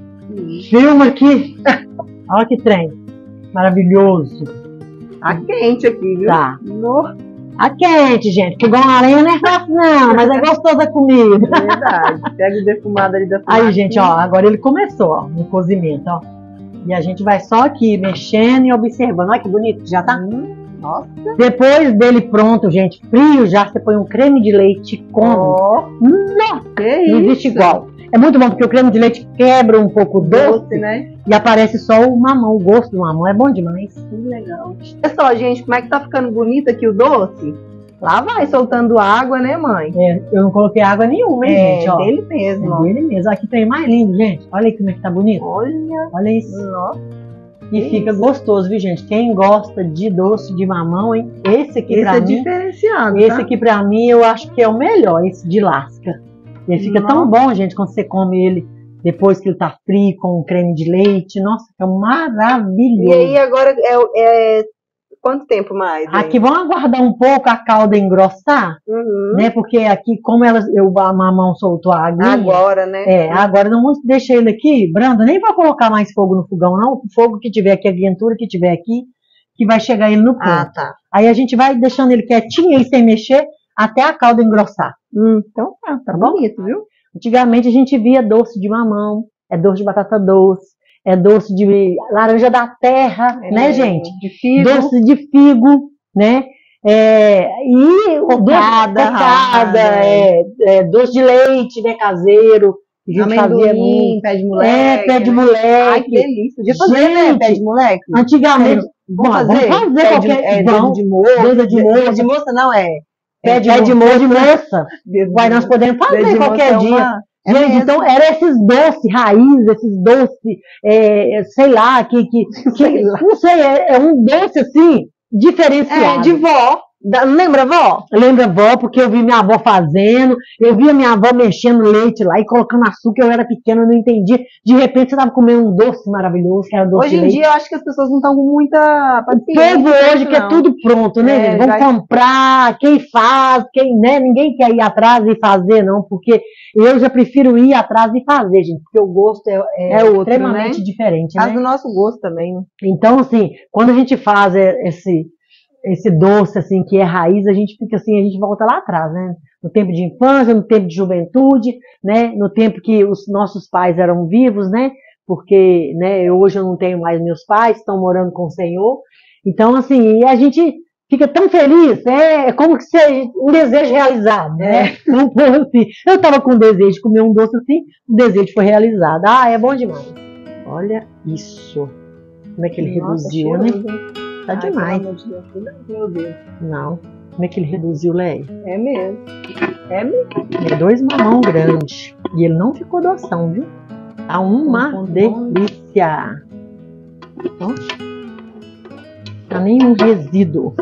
B: Filma aqui. Olha que trem. Maravilhoso.
A: Tá quente aqui, viu?
B: Tá.
A: No...
B: Tá quente, gente. Porque igual uma lenha não é fácil, não. Mas é gostosa a comida.
A: É verdade. Pega o defumado ali da
B: Aí, gente, ó. Agora ele começou, ó. No cozimento, ó. E a gente vai só aqui mexendo e observando. Olha que bonito que já tá.
A: Hum, nossa.
B: Depois dele pronto, gente, frio já, você põe um creme de leite com.
A: Ó.
B: Nossa,
A: Que
B: não
A: isso?
B: existe igual. É muito bom porque o creme de leite quebra um pouco o doce,
A: Doce, né?
B: e aparece só o mamão, o gosto do mamão. É bom demais.
A: Que legal. Olha só, gente, como é que tá ficando bonito aqui o doce? Lá vai soltando água, né, mãe?
B: É, eu não coloquei água nenhuma, hein,
A: É,
B: gente? Ó.
A: dele mesmo.
B: É
A: ó.
B: dele mesmo. Aqui tem mais lindo, gente. Olha aí como é que tá bonito.
A: Olha.
B: Olha isso.
A: Nossa.
B: E
A: que
B: fica
A: isso.
B: gostoso, viu, gente? Quem gosta de doce de mamão, hein? Esse aqui
A: Esse
B: pra
A: é
B: mim.
A: diferenciado.
B: Esse
A: tá?
B: aqui pra mim eu acho que é o melhor, esse de lasca. Ele fica
A: Nossa.
B: tão bom, gente, quando você come ele depois que ele tá frio com creme de leite. Nossa, fica maravilhoso.
A: E aí agora é, é quanto tempo mais? hein?
B: Aqui vamos aguardar um pouco a calda engrossar,
A: Uhum.
B: né? Porque aqui, como ela, eu, a mamão soltou a aguinha.
A: Agora, né?
B: É, agora não vamos deixar ele aqui, Branda, nem vai colocar mais fogo no fogão, não. O fogo que tiver aqui, a ventura que tiver aqui, que vai chegar ele no ponto.
A: Ah, tá.
B: Aí a gente vai deixando ele quietinho aí sem mexer até a calda engrossar.
A: Hum, então tá, tá
B: bom?
A: bonito, viu?
B: Antigamente a gente via doce de mamão, é doce de batata doce, é doce de laranja da terra,
A: É,
B: né, gente?
A: De figo.
B: Doce de figo, né? É, e o doce
A: Cocada,
B: cocada,
A: ralada,
B: é, é, doce de leite, né, caseiro. A gente fazia
A: Amendoim,
B: muito.
A: pé de moleque.
B: É, pé de
A: né?
B: moleque.
A: Ai, que delícia. Podia fazer, né?
B: Gente,
A: Pé de moleque.
B: Antigamente,
A: Vamos
B: bom,
A: fazer?
B: vamos fazer
A: Pé de,
B: qualquer
A: é,
B: vamos,
A: dedo de moça.
B: dedo de moça.
A: Dedo de moça não, é.
B: Pé
A: é
B: de,
A: pé de
B: mo- pé de
A: moça.
B: moça.
A: Dedo
B: Vai,
A: de
B: nós
A: moça.
B: podemos fazer
A: Dedo de moça
B: qualquer
A: é
B: dia.
A: uma- é
B: Gente,
A: mesmo.
B: então era esses doces raiz, esses doces, é, sei lá, que, que, que
A: Sei lá.
B: não sei, é, é um doce assim, diferenciado.
A: É, de vó. Da- Não lembra, vó?
B: Lembra, vó, porque eu vi minha avó fazendo, eu via minha avó mexendo leite lá e colocando açúcar, eu era pequena, eu não entendia. De repente você estava comendo um doce maravilhoso, que era doce
A: Hoje
B: de
A: em
B: leite.
A: dia eu acho que as pessoas não estão com muita
B: O
A: paciência.
B: povo hoje
A: não.
B: quer tudo pronto, né?
A: É,
B: gente? Vamos
A: vai-
B: comprar, quem faz, quem, né? Ninguém quer ir atrás e fazer, não, porque eu já prefiro ir atrás e fazer, gente, porque o gosto é, é,
A: É outro,
B: extremamente
A: né?
B: diferente,
A: Faz
B: né?
A: do nosso gosto também. né?
B: Então, assim, quando a gente faz é, esse, esse doce, assim, que é raiz, a gente fica assim, a gente volta lá atrás, né? No tempo de infância, no tempo de juventude, né? No tempo que os nossos pais eram vivos, né? Porque, né, hoje eu não tenho mais meus pais, estão morando com o Senhor. Então, assim, a gente fica tão feliz, é, é como que ser um desejo realizado, né? Vamos pôr assim. Eu estava com desejo de comer um doce assim, o desejo foi realizado. Ah, é bom demais. Olha isso. Como é que ele
A: Nossa,
B: reduziu, né?
A: cheiroso, hein?
B: Tá
A: Ai,
B: demais.
A: pelo amor de Deus, meu Deus.
B: Não. Como é que ele reduziu, Leia?
A: É mesmo. É mesmo.
B: É dois mamão grandes. E ele não ficou doção, viu? Tá uma
A: Um ponto
B: delícia. Ó. Tá nenhum resíduo.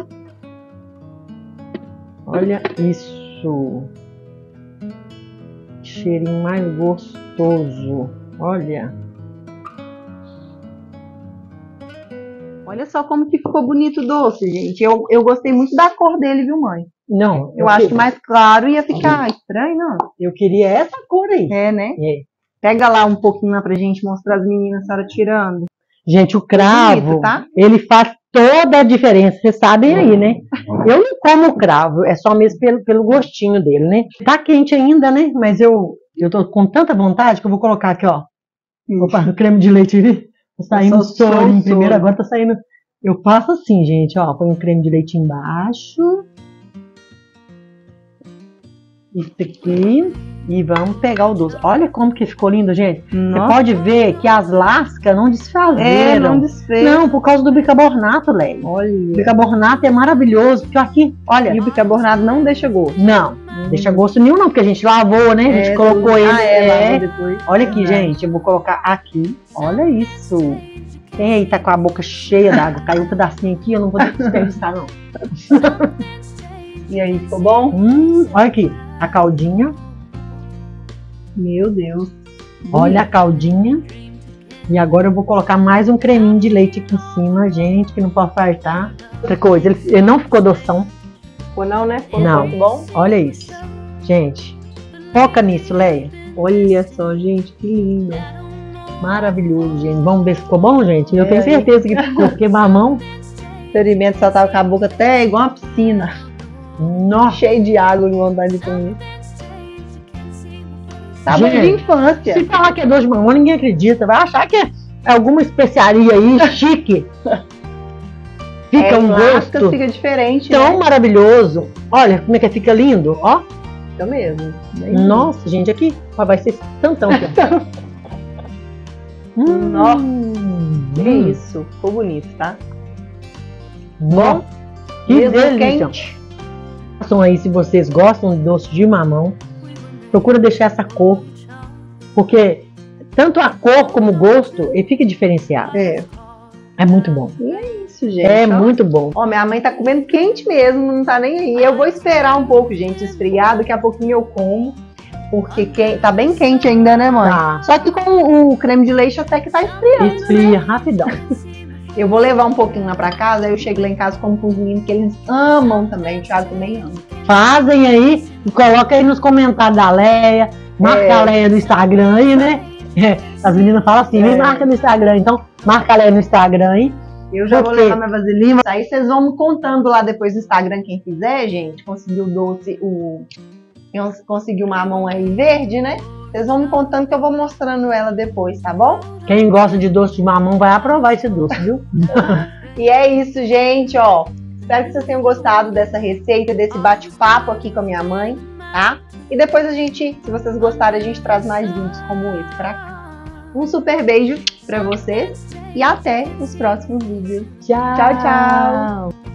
B: Olha isso. Cheirinho mais gostoso. Olha.
A: Olha só como que ficou bonito o doce, gente. Eu, eu gostei muito da cor dele, viu, mãe?
B: Não,
A: Eu acho que mais claro ia ficar estranho, não?
B: eu queria essa cor aí.
A: É, né?
B: É.
A: Pega lá um pouquinho lá pra gente mostrar as meninas, a senhora tirando.
B: Gente, o cravo,
A: Bonito, tá?
B: ele faz toda a diferença, vocês sabem aí, né? Eu não como cravo, é só mesmo pelo, pelo gostinho dele, né? Tá quente ainda, né? Mas eu, eu tô com tanta vontade que eu vou colocar aqui, ó. Opa, o creme de leite ali. Tá saindo
A: Só
B: soro
A: soro,
B: em primeiro,
A: soro.
B: agora tá saindo. Eu faço assim, gente, ó. Põe o creme de leite embaixo. Isso aqui. E vamos pegar o doce. Olha como que ficou lindo, gente.
A: Nossa.
B: Você pode ver que as lascas não desfazeram.
A: É, não desfez.
B: Não, por causa do bicarbonato, Leia. O
A: Olha.
B: bicarbonato é maravilhoso. Porque aqui, olha.
A: E o bicarbonato não deixa gosto.
B: Não,
A: Hum.
B: deixa gosto nenhum não, porque a gente lavou, né? A gente
A: É,
B: colocou
A: tudo-
B: ele.
A: Ah, é,
B: é.
A: lavou depois.
B: Olha aqui,
A: Verdade.
B: gente. Eu vou colocar aqui. Olha isso. Quem aí tá com a boca cheia d'água? Caiu um pedacinho aqui, eu não vou desperdiçar, não.
A: E aí, ficou bom?
B: Hum, olha aqui, a caldinha.
A: Meu Deus.
B: Olha a caldinha. E agora eu vou colocar mais um creminho de leite aqui em cima, gente, que não pode faltar. Outra coisa, ele, ele não ficou doção.
A: Ficou não, né? Ficou
B: Não.
A: muito bom?
B: Olha isso. Gente, foca nisso, Leia.
A: Olha só, gente, que lindo.
B: Maravilhoso, gente. Vamos ver se ficou bom, gente? Eu
A: É,
B: tenho certeza que ficou, porque mamão.
A: Experimento, só tava com a boca até igual uma piscina.
B: Nossa.
A: Cheio de água, de vontade de comer. Sabor
B: Gente,
A: de infância.
B: Se falar que é doce de mamão, ninguém acredita. Vai achar que é alguma especiaria aí, chique. Fica
A: É,
B: um
A: em lascas
B: gosto
A: fica diferente,
B: tão
A: né?
B: maravilhoso. Olha como é que fica lindo, ó.
A: Fica mesmo. Bem
B: Nossa, gente, aqui ó, vai ser tantão. aqui, ó. Hum,
A: Nossa.
B: hum,
A: Que isso, ficou bonito, tá?
B: Bom, que
A: Mesmo
B: delícia.
A: quente.
B: Façam aí se vocês gostam de doce de mamão. Procura deixar essa cor, porque tanto a cor como o gosto, ele fica diferenciado.
A: É.
B: É muito bom.
A: Isso, gente.
B: É
A: ó.
B: muito bom.
A: Ó, minha mãe tá comendo quente mesmo, não tá nem aí. Eu vou esperar um pouco, gente, esfriar. Daqui a pouquinho eu como. Porque que- tá bem quente ainda, né, mãe?
B: Tá.
A: Só que com o creme de leite até que tá esfriando.
B: Esfria rapidão.
A: Eu vou levar um pouquinho lá pra casa, aí eu chego lá em casa como com os meninos, que eles amam também. O Thiago também ama.
B: Fazem aí e coloca aí nos comentários da Leia. Marca
A: É.
B: a Leia no Instagram aí, né? É, as meninas falam assim, me
A: É.
B: marca no Instagram. Então, marca a Leia no Instagram aí.
A: Eu já vou
B: Ok.
A: levar minha vaselina. Aí vocês vão me contando lá depois no Instagram, quem quiser, gente. Conseguiu o doce, o... conseguiu uma mamão aí verde, né? Vocês vão me contando que eu vou mostrando ela depois, tá bom?
B: Quem gosta de doce de mamão vai aprovar esse doce, viu?
A: E é isso, gente, ó. Espero que vocês tenham gostado dessa receita, desse bate-papo aqui com a minha mãe, tá? E depois a gente, se vocês gostarem, a gente traz mais vídeos como esse pra cá. Um super beijo pra vocês e até os próximos vídeos.
B: Tchau,
A: Tchau, tchau!